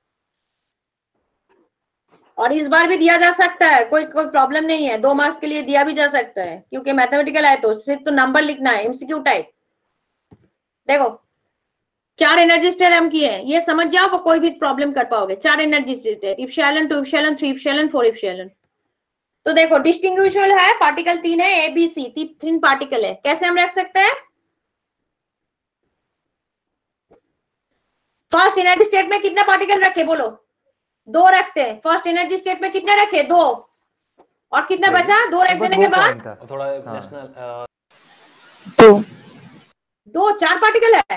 और इस बार भी दिया जा सकता है, कोई कोई प्रॉब्लम नहीं है, दो मार्क्स के लिए दिया भी जा सकता है, क्योंकि मैथमेटिकल है तो सिर्फ तो नंबर लिखना है, एमसीक्यू टाइप। देखो चार एनर्जी स्टेट हम किए, ये समझ जाओ तो कोई भी प्रॉब्लम कर पाओगे। चार एनर्जी स्टेट है, epsilon, two epsilon, three epsilon, four epsilon. तो देखो डिस्टिंग्विशेबल है, पार्टिकल तीन है, ए बी सी, तीन पार्टिकल है। कैसे हम रख सकते हैं? फर्स्ट एनर्जी स्टेट में कितना पार्टिकल रखे? बोलो। दो रखते हैं। फर्स्ट एनर्जी स्टेट में कितने रखे? दो। और कितना बचा? दो रख देने के बाद थोड़ा नेशनल दो दो चार पार्टिकल है,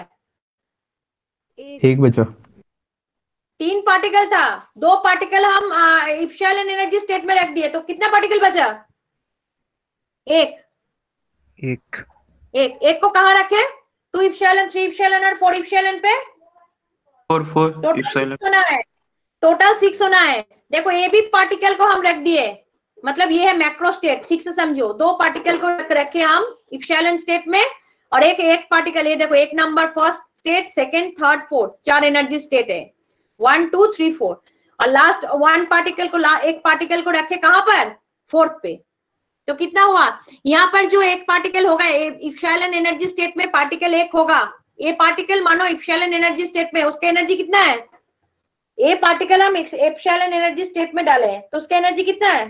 एक बचा। तीन पार्टिकल था, दो पार्टिकल हम इप्सिलॉन एनर्जी स्टेट में रख दिए, तो कितना पार्टिकल बचा? एक एक एक एक को कहाँ रखे? टू इप्सिलॉन, थ्री इप्सिलॉन और फोर इप्सिलॉन पे। Four four total epsilon. Six होना है, टोटल सिक्स होना है। देखो ए बी पार्टिकल को हम रख दिए, मतलब ये है मैक्रो स्टेट, सिक्स समझो। दो पार्टिकल को रख रखे हम इप्सिलॉन स्टेट में, और एक एक पार्टिकल, ये देखो एक नंबर first state, second, third, fourth, चार एनर्जी स्टेट है, वन टू थ्री फोर। और लास्ट वन पार्टिकल को एक पार्टिकल को रखे कहां पर? फोर्थ पे। तो कितना हुआ यहाँ पर? जो एक पार्टिकल होगा इप्सिलॉन एनर्जी स्टेट में, पार्टिकल एक होगा। ये पार्टिकल मानो इप्सिलॉन एनर्जी स्टेट में, उसका एनर्जी कितना है? ए पार्टिकल हम इप्सिलॉन एनर्जी स्टेट में डाले हैं, तो उसका एनर्जी कितना है?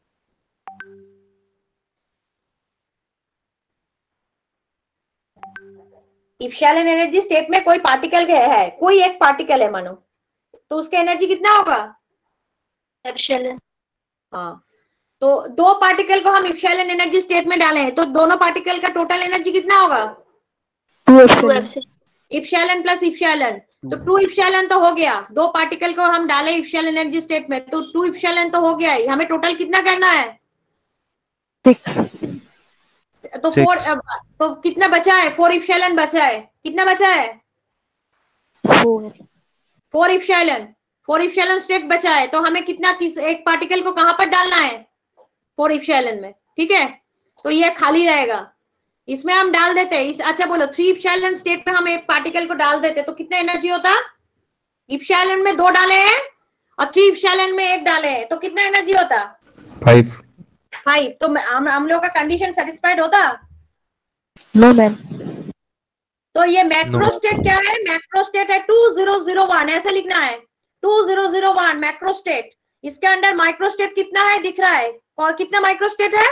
इप्सिलॉन एनर्जी स्टेट में कोई पार्टिकल है, कोई एक पार्टिकल है मानो, तो उसका एनर्जी कितना होगा? एप्सिलॉन। हाँ, तो दो पार्टिकल को हम इप्सिलॉन एनर्जी स्टेट में डाले हैं, तो दोनों पार्टिकल का टोटल एनर्जी कितना होगा? Two two epsilon epsilon. Epsilon plus epsilon, तो टू इप्सिलॉन तो हो गया। दो पार्टिकल को हम डाले इप्सिलॉन एनर्जी स्टेट में, तो टू इप्सिलॉन तो हो गया ही। हमें टोटल कितना करना है? सिक्स तो Six. फोर, तो कितना बचा है? फोर इप्सिलॉन बचा है। कितना बचा है? Four four epsilon, four epsilon state बचा है। तो हमें कितना, किस एक पार्टिकल को कहां पर डालना है? फोर इप्सिलॉन में, ठीक है। तो ये खाली रहेगा, इसमें हम डाल देते हैं इस, अच्छा बोलो, थ्री इप्सिलॉन स्टेट पे हम एक पार्टिकल को डाल देते तो कितना एनर्जी होता? इप्सिलॉन में दो डाले हैं और थ्री इप्सिलॉन में एक डाले हैं, तो कितना एनर्जी होता? फाइव। फाइव। तो हम हम लोग का कंडीशन सेटिस्फाइड होता? No ma'am. तो ये मैक्रो No. स्टेट क्या है? मैक्रो स्टेट है टू जीरो जीरो वन, ऐसे लिखना है, two zero zero one macro state. इसके अंदर माइक्रो स्टेट कितना है दिख रहा है? और कितना माइक्रो स्टेट है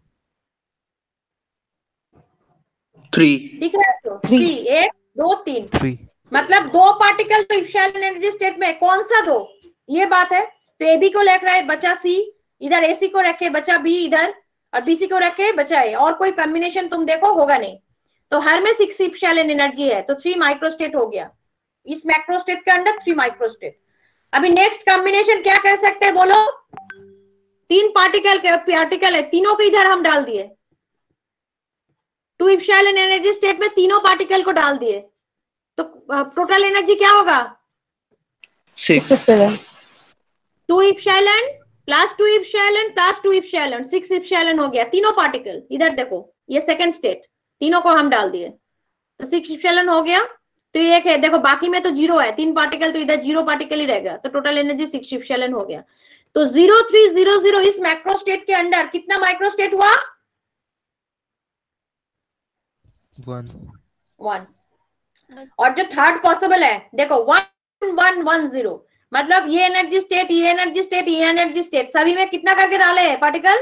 Three. दिख रहा है? तो Three. थ्री, एक दो तीन, थ्री मतलब दो पार्टिकल तो इप्सिलॉन एनर्जी स्टेट में, कौन सा दो? ये बात है। तो ए बी को लिख रहा है, बचा सी, इधर एसी को रखे बचा बी इधर, और बीसी को रखे बचा ए। और कोई कॉम्बिनेशन तुम देखो होगा नहीं। तो हर में सिक्स इप्सिलॉन एनर्जी है, तो थ्री माइक्रो स्टेट हो गया। इस मैक्रो स्टेट के अंदर थ्री माइक्रो स्टेट। अभी नेक्स्ट कॉम्बिनेशन क्या कर सकते हैं बोलो? तीन पार्टिकल के पार्टिकल है, तीनों को इधर हम डाल दिए, टू इप्सिलॉन एनर्जी स्टेट में तीनों पार्टिकल को डाल दिए, तो टोटल एनर्जी क्या होगा? Six. Epsilon two epsilon plus two epsilon plus two epsilon, six epsilon हो गया। तीनों पार्टिकल इधर देखो, ये सेकंड स्टेट, तीनों को हम डाल दिए तो सिक्स इप्सिलॉन हो गया। तो ये एक है, देखो बाकी में तो जीरो है, तीन पार्टिकल तो इधर जीरो पार्टिकल ही रहेगा, तो टोटल एनर्जी सिक्स इप्सिलॉन हो गया। तो जीरो थ्री जीरो जीरो इस मैक्रो स्टेट के अंदर कितना माइक्रो स्टेट हुआ? One one. और जो थर्ड पॉसिबल है देखो, वन वन वन जीरो, मतलब ये एनर्जी स्टेट, ये एनर्जी स्टेट, ये एनर्जी स्टेट, सभी में कितना करके डाले हैं पार्टिकल?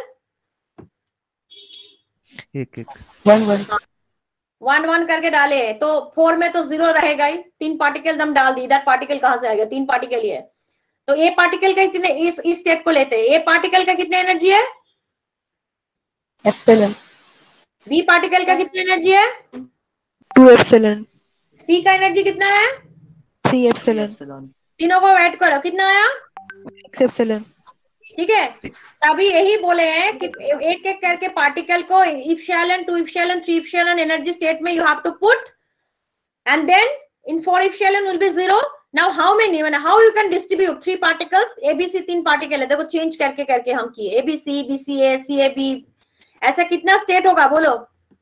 एक एक वन वन वन वन करके डाले हैं। तो फोर में तो जीरो रहेगा ही, तीन पार्टिकल हम डाल दी। इधर पार्टिकल कहां से आएगा? तीन पार्टिकल ही है। तो ए पार्टिकल का कितने, इस इस स्टेट को लेते हैं, ए पार्टिकल का कितने एनर्जी है? एप्सिलॉन बी पार्टिकल का कितनी एनर्जी है? टू एप्सिलॉन सी का एनर्जी कितना है? Three epsilon epsilon. तीनों को ऐड करो, कितना आया? सिक्स एप्सिलॉन ठीक है, तभी यही बोले हैं कि एक एक करके पार्टिकल को epsilon, two epsilon, three epsilon energy state में you have to put, and then in four epsilon will be zero. Now how many, how you can distribute three particles, abc तीन पार्टिकल है, देखो change करके करके हम किए abc, bca, cab, ऐसा कितना स्टेट होगा बोलो,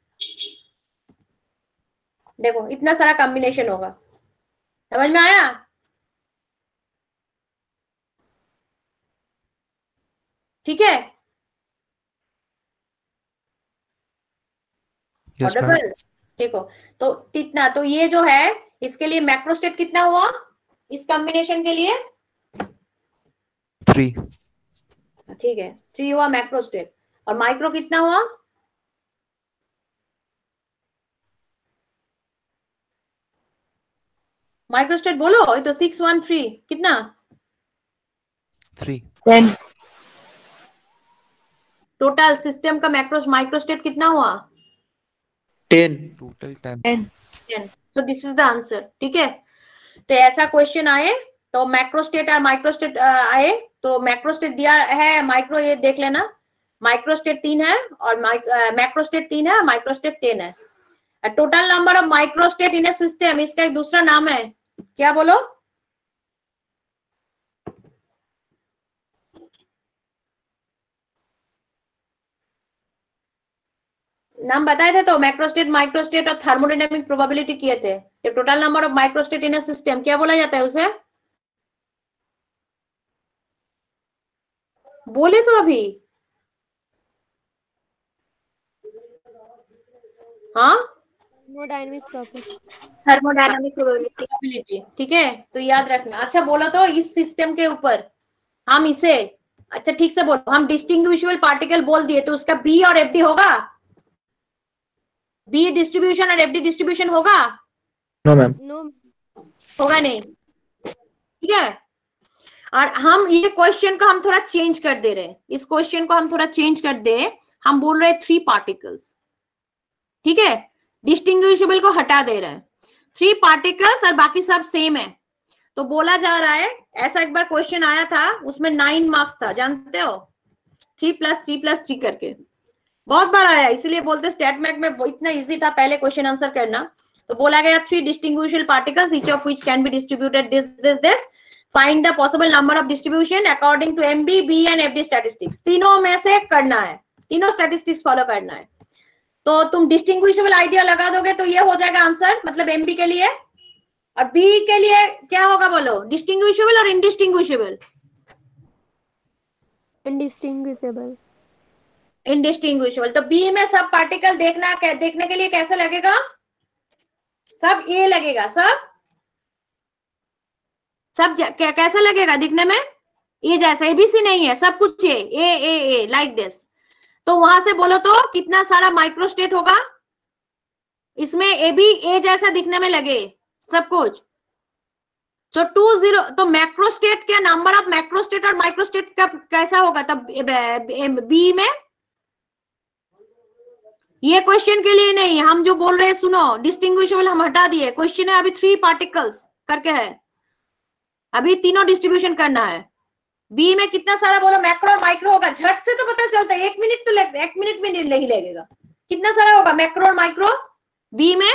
देखो इतना सारा कॉम्बिनेशन होगा, समझ में आया? ठीक है, यस मैम। ऑडिबल? देखो तो कितना, तो ये जो है इसके लिए मैक्रोस्टेट कितना हुआ इस कॉम्बिनेशन के लिए? थ्री। ठीक है, थ्री हुआ मैक्रोस्टेट, और माइक्रो कितना हुआ? माइक्रोस्टेट बोलो, ये तो सिक्स वन थ्री कितना? थ्री। टेन। टोटल सिस्टम का मैक्रो माइक्रोस्टेट कितना हुआ? Ten. Total ten. Ten. Ten. So this is the answer. ठीक है, तो ऐसा क्वेश्चन आए तो मैक्रोस्टेट और माइक्रोस्टेट आए तो मैक्रोस्टेट दिया है, माइक्रो ये देख लेना, माइक्रोस्टेट तीन है और मैक्रोस्टेट तीन है, माइक्रोस्टेट टेन है। Total number of microstate in a system, इसका एक दूसरा नाम है, क्या बोलो? नाम बताए थे तो, मैक्रोस्टेट, माइक्रोस्टेट और थर्मोडायनामिक प्रोबेबिलिटी किए थे। तो total number of microstate in a system क्या बोला जाता है उसे? बोले तो अभी, हाँ, थर्मोडायनामिक प्रॉपर्टी। Thermodynamic probability. ठीक है, तो याद रखना। अच्छा बोलो तो इस सिस्टम के ऊपर हम इसे, अच्छा ठीक से बोलो, हम डिस्टिंग्विशेबल पार्टिकल बोल दिए तो उसका बी और एफडी होगा? बी डिस्ट्रीब्यूशन और एफडी डिस्ट्रीब्यूशन होगा? No ma'am. नो। होगा नहीं। ठीक है, और हम ये क्वेश्चन को हम थोड़ा चेंज कर दे रहे हैं, इस क्वेश्चन को हम थोड़ा चेंज कर दे, हम बोल रहे हैं थ्री पार्टिकल्स। ठीक है, डिस्टिंग्विशेबल को हटा दे रहे हैं, थ्री पार्टिकल्स और बाकी सब सेम है। तो बोला जा रहा है, ऐसा एक बार क्वेश्चन आया था, उसमें नाइन मार्क्स था, जानते हो, three plus three plus three करके, बहुत बार आया, इसलिए बोलते स्टेट मैक में इतना इजी था पहले क्वेश्चन आंसर करना। तो बोला गया three distinguishable particles, each of which can be distributed this this this, find the possible number of distribution according to MB, B and FD statistics. तीनों में से करना है, तीनों स्टैटिस्टिक्स फॉलो करना है। तो तुम डिस्टिंग्विशेबल आइडिया लगा दोगे तो ये हो जाएगा आंसर, मतलब एमबी के लिए। और बी के लिए क्या होगा बोलो, डिस्टिंग्विशेबल और इनडिस्टिंग्विशेबल? इनडिस्टिंग्विशेबल। इनडिस्टिंग्विशेबल। तो बी में सब पार्टिकल देखना, देखने के लिए कैसा लगेगा? सब ए लगेगा, सब सब कैसा लगेगा दिखने में? ए जैसा, एबीसी नहीं है, सब कुछ ए A A A like this. तो वहां से बोलो तो कितना सारा माइक्रोस्टेट होगा इसमें? ए भी ए जैसा दिखने में लगे सब कुछ। तो टू जीरो, तो मैक्रोस्टेट क्या, नंबर ऑफ मैक्रोस्टेट और माइक्रोस्टेट का कैसा होगा तब बी में? ये क्वेश्चन के लिए नहीं, हम जो बोल रहे हैं सुनो, डिस्टिंग्विशेबल हम हटा दिए, क्वेश्चन है अभी थ्री पार्टिकल्स करके है, अभी तीनों डिस्ट्रीब्यूशन करना है। बी में कितना सारा बोलो, मैक्रो और माइक्रो होगा, झट से तो पता चलता है, एक मिनट तो लग, एक मिनट में नहीं लगेगा। कितना सारा होगा मैक्रो और माइक्रो बी में?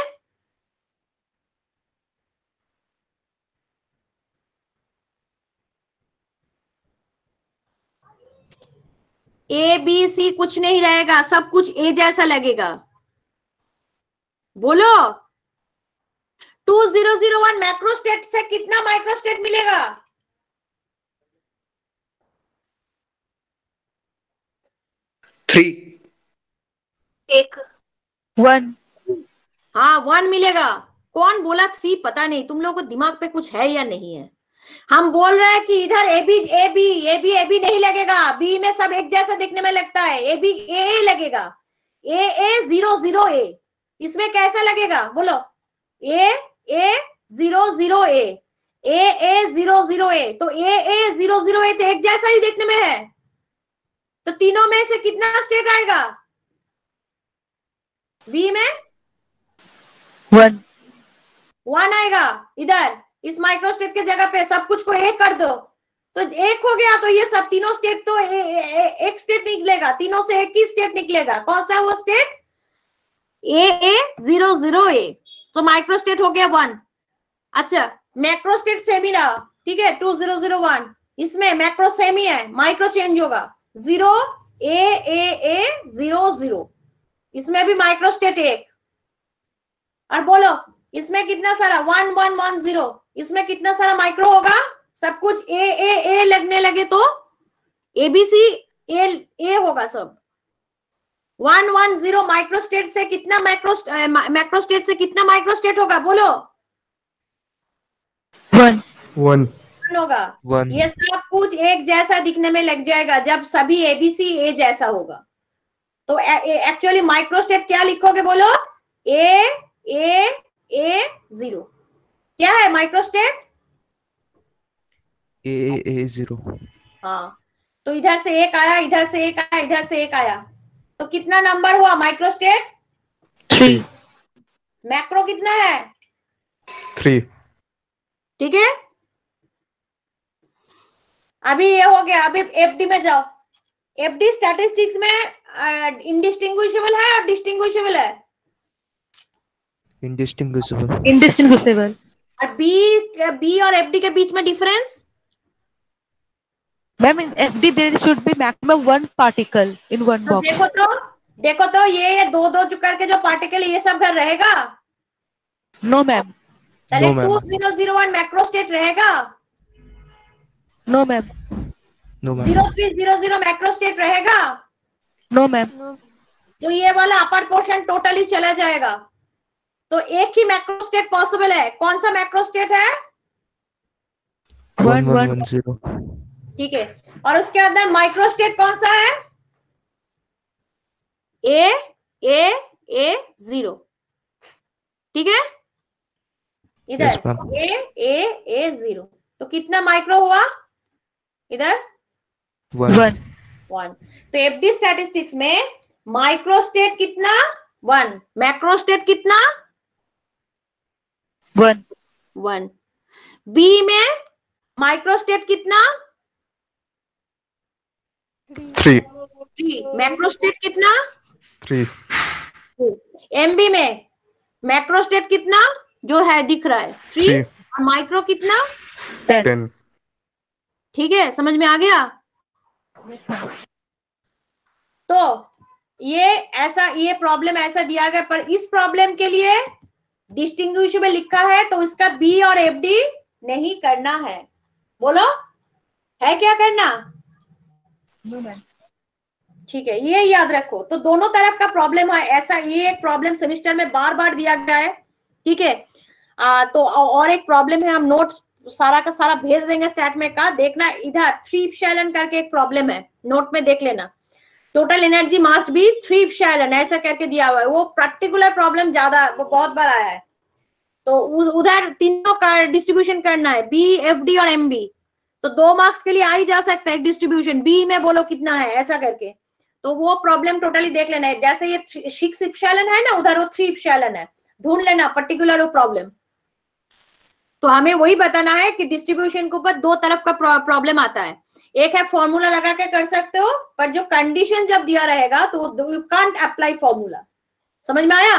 ए बी सी कुछ नहीं रहेगा, सब कुछ ए जैसा लगेगा। बोलो, two zero zero one macrostate से कितना माइक्रोस्टेट मिलेगा? थ्री। एक। वन। हाँ वन मिलेगा। कौन बोला थ्री? पता नहीं, तुम लोगों को दिमाग पे कुछ है या नहीं है। हम बोल रहे हैं कि इधर A B A B A B A B नहीं लगेगा, बी में सब एक जैसा दिखने में लगता है, ए बी ए ए लगेगा, ए ए जीरो जीरो ए, इसमें कैसा लगेगा बोलो? A A zero zero A, A A zero zero A, तो A A zero zero A तो एक जैसा ही देखने में है। तो तीनों में से कितना स्टेट आएगा बी में? वन। वन आएगा। इधर इस माइक्रोस्टेट के जगह पे सब कुछ को एक कर दो तो एक हो गया, तो ये सब तीनों स्टेट तो ए, ए, ए, एक स्टेट निकलेगा, तीनों से एक ही स्टेट निकलेगा। कौन सा वो state? A A zero zero A. तो माइक्रो स्टेट हो गया वन। अच्छा, मैक्रो स्टेट सेम ही रहा, ठीक है, टू जीरो जीरो वन। इसमें मैक्रो सेम ही है, माइक्रो चेंज होगा, zero A A A zero zero. इसमें भी माइक्रो स्टेट एक। और बोलो इसमें कितना सारा वन वन वन जीरो, इसमें कितना सारा माइक्रो होगा? सब कुछ ए ए ए लगने लगे तो एबीसी ए ए होगा सब। One one zero micro state से कितना माइक्रो मैक्रो स्टेट से कितना माइक्रो स्टेट होगा? बोलो। वन वन होगा। वन। ये सब कुछ एक जैसा दिखने में लग जाएगा जब सभी एबीसी ए जैसा होगा। तो एक्चुअली माइक्रो स्टेट क्या लिखोगे? बोलो। A A A zero. क्या है micro state? A A A zero. हाँ, तो इधर से एक आया, इधर से एक आया, इधर से एक आया, तो कितना नंबर हुआ माइक्रो स्टेट? थ्री। मैक्रो कितना है? थ्री। ठीक है, अभी ये हो गया। अभी एफडी में जाओ। एफडी स्टैटिस्टिक्स में इंडिस्टिंग्विशेबल है और डिस्टिंग्विशेबल है। इंडिस्टिंग्विशेबल। इंडिस्टिंग्विशेबल। और बी बी और एफडी के बीच में difference? Ma'am in FD there should be maximum one particle in one तो बॉक्स। देखो तो देखो तो ये ये दो दो जो करके जो पार्टिकल ये सब घर रहेगा? No ma'am. पहले No, ma'am. Two zero zero one macro state रहेगा? No ma'am. No ma'am. Zero three zero zero macro state रहेगा? No ma'am. No. तो ये वाला अपर पोर्शन टोटली चला जाएगा। तो एक ही मैक्रो स्टेट पॉसिबल है। कौन सा मैक्रो स्टेट है? One one one zero. ठीक है, और उसके अंदर माइक्रो स्टेट कौन सा है? A A A zero. ठीक है, इधर Yes, ma'am. A A A zero. तो कितना माइक्रो हुआ इधर? वन। वन। वन। तो एफडी स्टैटिस्टिक्स में माइक्रो स्टेट कितना? वन। मैक्रो स्टेट कितना? वन। वन। बी में माइक्रो स्टेट कितना? Three. Three. Three. Macro state कितना? थ्री। एमबी में मैक्रो स्टेट कितना जो है दिख रहा है? थ्री। थ्री। और माइक्रो कितना? टेन। टेन। ठीक है, समझ में आ गया? तो ये ऐसा ये प्रॉब्लम ऐसा दिया गया, पर इस प्रॉब्लम के लिए डिस्टिंग्विशेबल लिखा है तो इसका बी और एफडी नहीं करना है। बोलो, है क्या करना? No ma'am. ठीक है, ये याद रखो। तो दोनों तरफ का प्रॉब्लम है ऐसा। ये एक प्रॉब्लम सेमेस्टर में बार बार दिया गया है। ठीक है, आ, तो और एक प्रॉब्लम है, हम नोट्स सारा का सारा भेज देंगे स्टैट में का। देखना इधर थ्री इप्सिलॉन करके एक प्रॉब्लम है, नोट में देख लेना। Total energy must be three epsilon ऐसा करके दिया हुआ है। वो पर्टिकुलर प्रॉब्लम ज्यादा वो बहुत बार आया है। तो उधर तीनों का डिस्ट्रीब्यूशन करना है, बी एफ डी और एम बी। तो दो मार्क्स के लिए आ ही जा सकता है एक डिस्ट्रीब्यूशन। बी में बोलो कितना है ऐसा करके, तो वो प्रॉब्लम टोटली देख लेना है। जैसे ये सिक्स इप्सिलॉन है ना, उधर वो थ्री इप्सिलॉन है, ढूंढ लेना पर्टिकुलर वो प्रॉब्लम। तो हमें वही बताना है कि डिस्ट्रीब्यूशन के ऊपर दो तरफ का प्रॉब्लम आता है। एक है फॉर्मूला लगा के कर सकते हो, पर जो कंडीशन जब दिया रहेगा तो यू कांट अप्लाई फॉर्मूला। समझ में आया?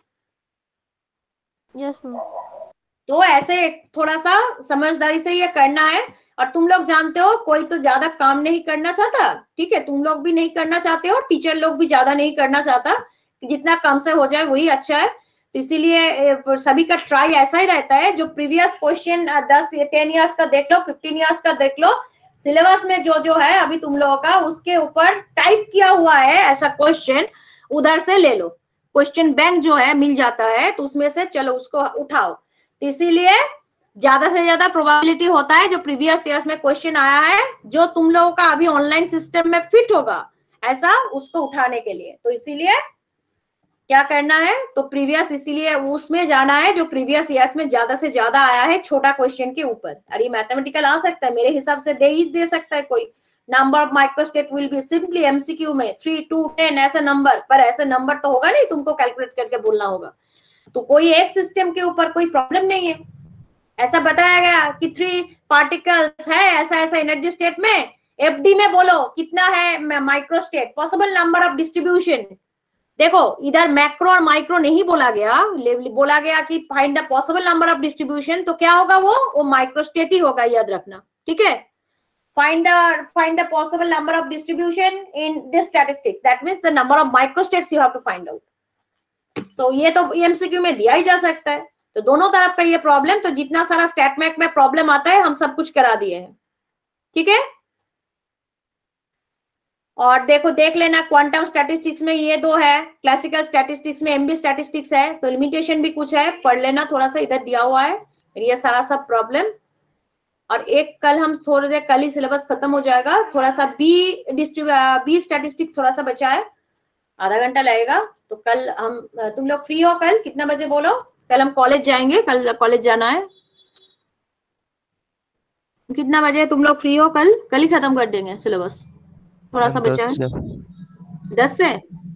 Yes, ma'am. तो ऐसे थोड़ा सा समझदारी से ये करना है। और तुम लोग जानते हो कोई तो ज्यादा काम नहीं करना चाहता, ठीक है, तुम लोग भी नहीं करना चाहते हो, टीचर लोग भी ज्यादा नहीं करना चाहता, जितना कम से हो जाए वही अच्छा है। तो इसीलिए सभी का ट्राई ऐसा ही रहता है। जो प्रीवियस क्वेश्चन दस टेन इयर्स का देख लो, फिफ्टीन इयर्स का देख लो, सिलेबस में जो जो है अभी तुम लोगों का उसके ऊपर टाइप किया हुआ है ऐसा क्वेश्चन, उधर से ले लो। क्वेश्चन बैंक जो है मिल जाता है, तो उसमें से चलो उसको उठाओ। तो इसीलिए ज्यादा से ज्यादा प्रोबेबिलिटी होता है जो प्रीवियस ईयर्स में क्वेश्चन आया है, जो तुम लोगों का अभी ऑनलाइन सिस्टम में फिट होगा ऐसा, उसको उठाने के लिए। तो इसीलिए क्या करना है, तो प्रीवियस इसीलिए उसमें जाना है जो प्रीवियस ईयर्स में ज्यादा से ज्यादा आया है छोटा क्वेश्चन के ऊपर। अरे मैथमेटिकल आ सकता है, मेरे हिसाब से दे ही दे सकता है कोई। Number of microstate will be simply MCQ में थ्री टू टेन ऐसा नंबर, पर ऐसा नंबर तो होगा नहीं, तुमको कैलकुलेट करके बोलना होगा। तो कोई एक सिस्टम के ऊपर कोई प्रॉब्लम नहीं है, ऐसा बताया गया कि थ्री पार्टिकल्स है ऐसा ऐसा एनर्जी स्टेट में। एफडी में बोलो कितना है micro state, possible number of distribution. देखो इधर मैक्रो और माइक्रो नहीं बोला गया, बोला गया कि find the possible number of distribution, तो क्या होगा वो वो माइक्रो स्टेट ही होगा, याद रखना, ठीक है। Find the find the possible number of distribution in this statistics. That means the number of microstates you have to find out. So ये तो एमसीक्यू में दिया ही जा सकता है। तो दोनों तरफ का ये प्रॉब्लम, तो जितना सारा स्टैटमैक में प्रॉब्लम आता है हम सब कुछ करा दिए हैं, ठीक है। और देखो देख लेना क्वांटम स्टैटिस्टिक्स में ये दो है, क्लासिकल स्टैटिस्टिक्स में एमबी स्टैटिस्टिक्स है, तो लिमिटेशन भी कुछ है, पढ़ लेना थोड़ा सा, इधर दिया हुआ है ये सारा सब प्रॉब्लम। और एक कल हम थोड़ी देर, कल ही सिलेबस खत्म हो जाएगा, थोड़ा सा बी डिस्ट्रीब्यू बी स्टैटिस्टिक्स थोड़ा सा बचा है, आधा घंटा लगेगा। तो कल हम, तुम लोग फ्री हो कल कितना बजे बोलो? कल हम कॉलेज जाएंगे, कल कॉलेज जाना है। कितना बजे तुम लोग फ्री हो कल? कल ही खत्म कर देंगे सिलेबस, थोड़ा सा बचा है। दस से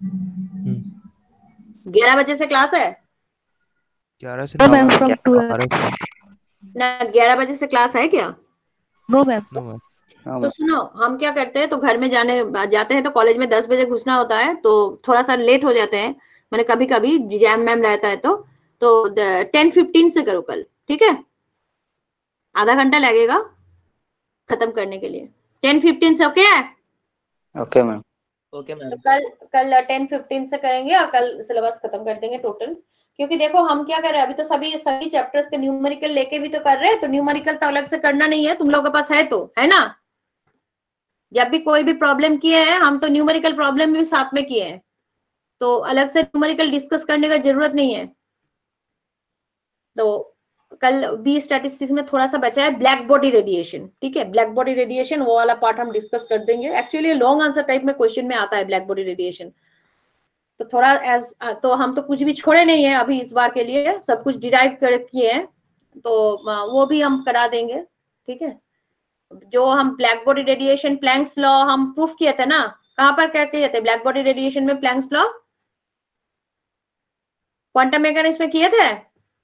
ग्यारह बजे से क्लास है। ग्यारह से नो मैम, फ्रॉम बारह से। ना ग्यारह बजे से क्लास है क्या? No ma'am. No ma'am. तो सुनो, हम क्या करते हैं, तो घर में जाने जाते हैं तो कॉलेज में दस बजे घुसना होता है, तो थोड़ा सा लेट हो जाते हैं, मैंने कभी कभी जैम मैम रहता है तो तो टेन फिफ्टीन से करो कल, ठीक है। आधा घंटा लगेगा खत्म करने के लिए, टेन फिफ्टीन से, ओके है? Okay ma'am. Okay ma'am. तो कल कल टेन फिफ्टीन से करेंगे और कल सिलेबस खत्म कर देंगे टोटल। क्योंकि देखो हम क्या कर रहे हैं अभी, तो सभी सभी चैप्टर्स के न्यूमेरिकल लेके भी तो कर रहे हैं, तो न्यूमेरिकल तो अलग से करना नहीं है, तुम लोगों के पास है तो, है ना। जब भी कोई भी प्रॉब्लम किए हैं हम, तो न्यूमेरिकल प्रॉब्लम भी साथ में किए हैं, तो अलग से न्यूमेरिकल डिस्कस करने का जरूरत नहीं है। तो कल बी स्टैटिस्टिक्स में थोड़ा सा बचा है ब्लैक बॉडी रेडिएशन, ठीक है। ब्लैक बॉडी रेडिएशन वो वाला पार्ट हम डिस्कस कर देंगे। एक्चुअली लॉन्ग आंसर टाइप में क्वेश्चन में आता है ब्लैक बॉडी रेडिएशन, तो थोड़ा एज, तो हम तो कुछ भी छोड़े नहीं है अभी इस बार के लिए, सब कुछ डिराइव कर किए हैं, तो वो भी हम करा देंगे, ठीक है। जो हम black body radiation Planck's law हम प्रूफ किए थे ना, कहां पर क्या किए थे ब्लैक बॉडी रेडिएशन में? प्लैंक्स लॉ क्वांटम मैकेनिक्स में किए थे।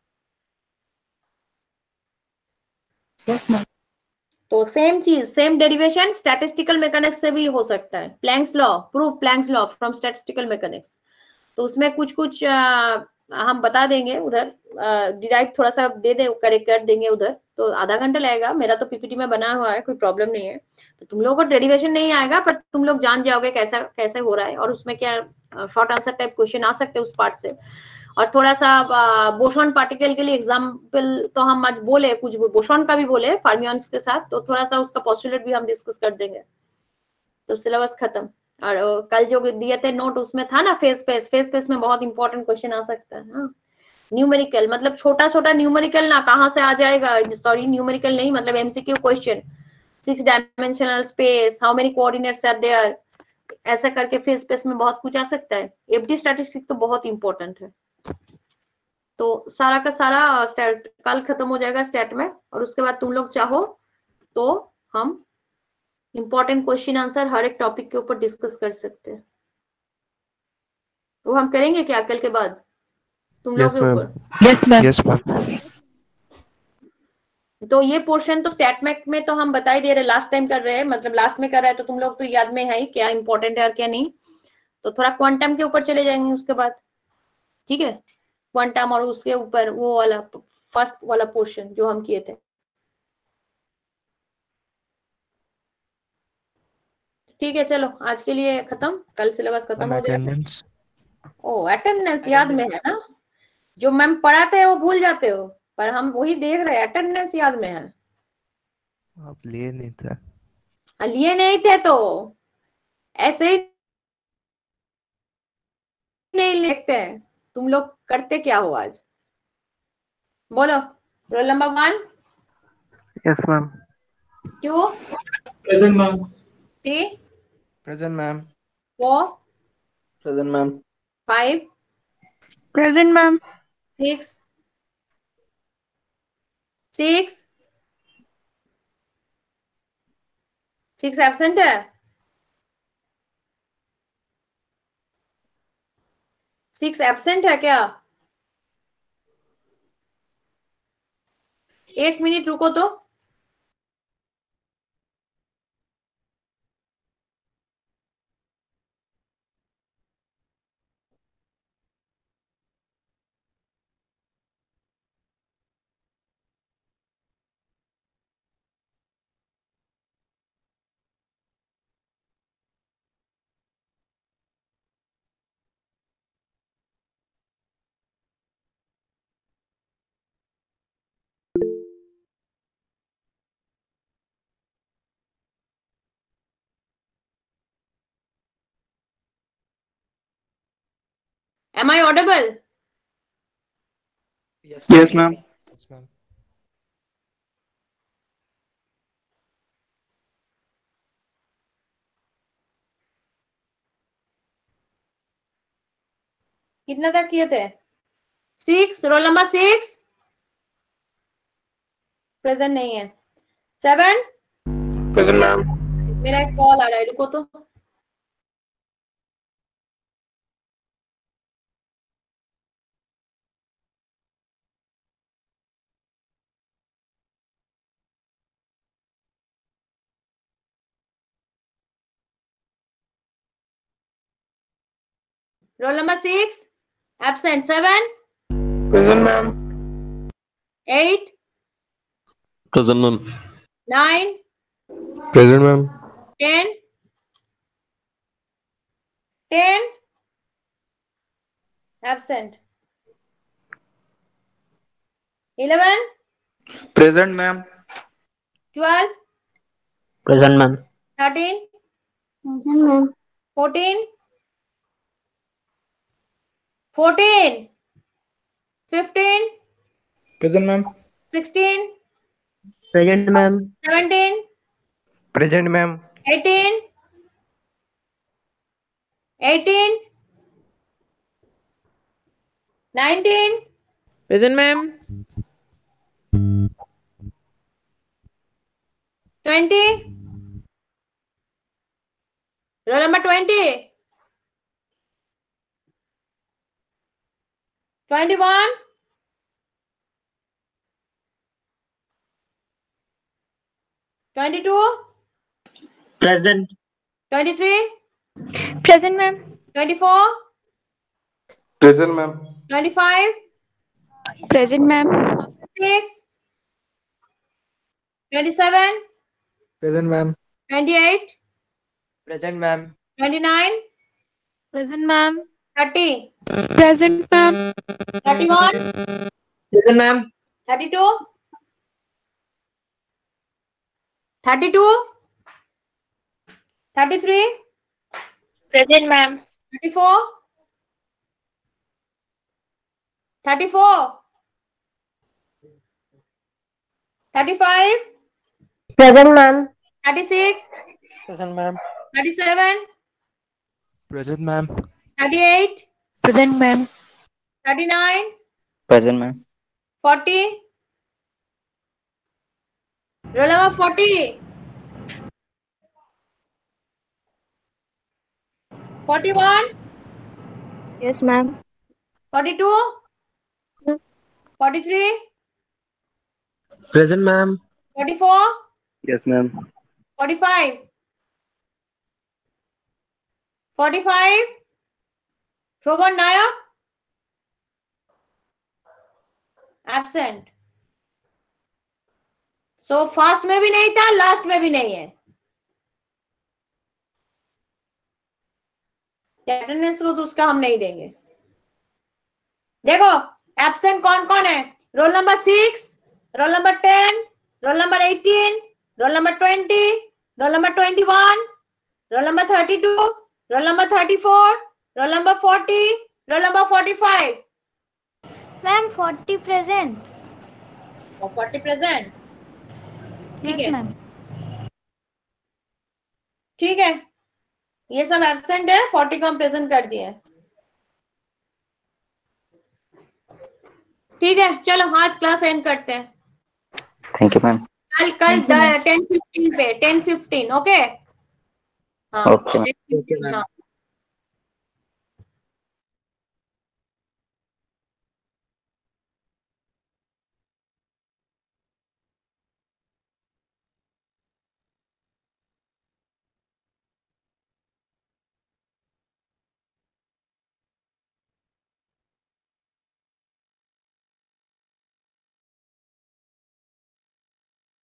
Yes ma'am. तो सेम चीज, सेम डेरिवेशन स्टैटिस्टिकल मैकेनिक्स से भी हो सकता है। Planck's law, proof Planck's law from statistical mechanics, तो उसमें कुछ कुछ आ, हम बता देंगे उधर, डिराइव थोड़ा सा दे दे करेक्ट कर देंगे उधर, तो आधा घंटा लगेगा। मेरा तो पीपीटी में बना हुआ है, कोई प्रॉब्लम नहीं है। तो तुम लोगों को डेरिवेशन नहीं आएगा, पर तुम लोग जान जाओगे कैसा कैसे हो रहा है, और उसमें क्या शॉर्ट आंसर टाइप क्वेश्चन आ सकते हैं उस पार्ट से। और थोड़ा सा बोसॉन पार्टिकल के लिए एग्जाम्पल तो हम आज बोले, कुछ बोसॉन का भी बोले फर्मियंस के साथ, तो थोड़ा सा उसका पोस्टुलेट भी हम डिस्कस कर देंगे, तो सिलेबस खत्म। और कल जो दिए थे नोट उसमें था ना फेस पेस, फेस पेस में बहुत इंपॉर्टेंट क्वेश्चन आ सकता है। हाँ, न्यूमेरिकल मतलब छोटा छोटा न्यूमेरिकल ना, कहाँ से आ जाएगा, सॉरी न्यूमेरिकल नहीं, मतलब MCQ question, six dimensional space, how many coordinates are there, ऐसा करके फेस पेस में बहुत कुछ आ सकता है। एफडी स्टैटिस्टिक्स तो बहुत इंपॉर्टेंट है। तो सारा का सारा कल खत्म हो जाएगा स्टैट में, और उसके बाद तुम लोग चाहो तो हम इंपॉर्टेंट क्वेश्चन आंसर हर एक टॉपिक के ऊपर डिस्कस कर सकते हैं। वो हम करेंगे क्या कल के बाद तुम लोग यस के मैम। ऊपर? Yes ma'am. Yes ma'am. तो ये पोर्शन तो स्टैटमैक में तो हम बता ही दे रहे, लास्ट टाइम कर रहे हैं, मतलब लास्ट में कर रहे हैं, तो तुम लोग तो याद में है ही क्या इंपॉर्टेंट है और क्या नहीं। तो थोड़ा क्वांटम के ऊपर चले जाएंगे उसके बाद, ठीक है। क्वांटम और उसके ऊपर वो वाला फर्स्ट वाला पोर्शन जो हम किए थे, ठीक है। चलो आज के लिए खत्म, कल सिलेबस खत्म हो जाएगा। अटेंडेंस। ओ अटेंडेंस याद में है ना, जो मैम पढ़ाते हैं वो भूल जाते हो, पर हम वही देख रहे हैं, अटेंडेंस याद में है। आप लिए नहीं था। लिए नहीं थे तो ऐसे ही नहीं लिखते हैं। तुम लोग करते क्या हो आज बोलो? Roll number one. Yes ma'am. Two. Present ma'am. Three. Present ma'am. Four. Present ma'am. Five. Present ma'am. Six. Six six absent है। सिक्स एब्सेंट है क्या? एक मिनट रुको तो। Am I audible? Yes, Yes, ma'am. Yes, ma'am. कितना तक किए थे? Six, roll number six present नहीं है। Seven Present, ma'am. मेरा एक कॉल आ रहा है, रुको तो। Roll number six absent. Seven Present, ma'am. Eight Present, ma'am. Nine Present, ma'am. Ten ten absent. Eleven Present, ma'am. Twelve Present, ma'am. Thirteen Present, ma'am. Fourteen fourteen fifteen Present, ma'am. Sixteen Present, ma'am. Seventeen Present, ma'am. Eighteen eighteen nineteen Present, ma'am. Twenty roll number twenty twenty one twenty two Present. Twenty three Present, ma'am. Twenty four Present, ma'am. Twenty five Present, ma'am. Six twenty seven Present, ma'am. Twenty eight Present, ma'am. Twenty nine Present, ma'am. Thirty Present, ma'am. Thirty one Present, ma'am. Thirty two thirty two thirty three Present, ma'am. Thirty four thirty four thirty five Present, ma'am. Thirty six Present, ma'am. Thirty seven Present, ma'am. Thirty eight Present, ma'am. Thirty nine Present, ma'am. Forty roll number forty forty one Yes, ma'am. Forty two forty three Present, ma'am. Forty four Yes, ma'am. Forty five forty five शोभन Nayak absent. So first में भी नहीं था, last में भी नहीं है। Attendance को तो उसका हम नहीं देंगे। देखो एब्सेंट कौन कौन है? Roll number six, roll number ten, roll number eighteen, roll number twenty, roll number twenty one, roll number thirty two, roll number thirty four, roll number forty, roll number forty five. Ma'am, forty present. और forty present. ठीक Yes, है ma'am. ठीक है, ये सब absent है, forty को हम प्रेजेंट कर दिए। ठीक है, चलो आज क्लास एंड करते हैं। Thank you, ma'am. कल कल टेन फिफ्टीन पे टेन फिफ्टीन ओके। हाँ Okay, ma'am. टेन फिफ्टीन हाँ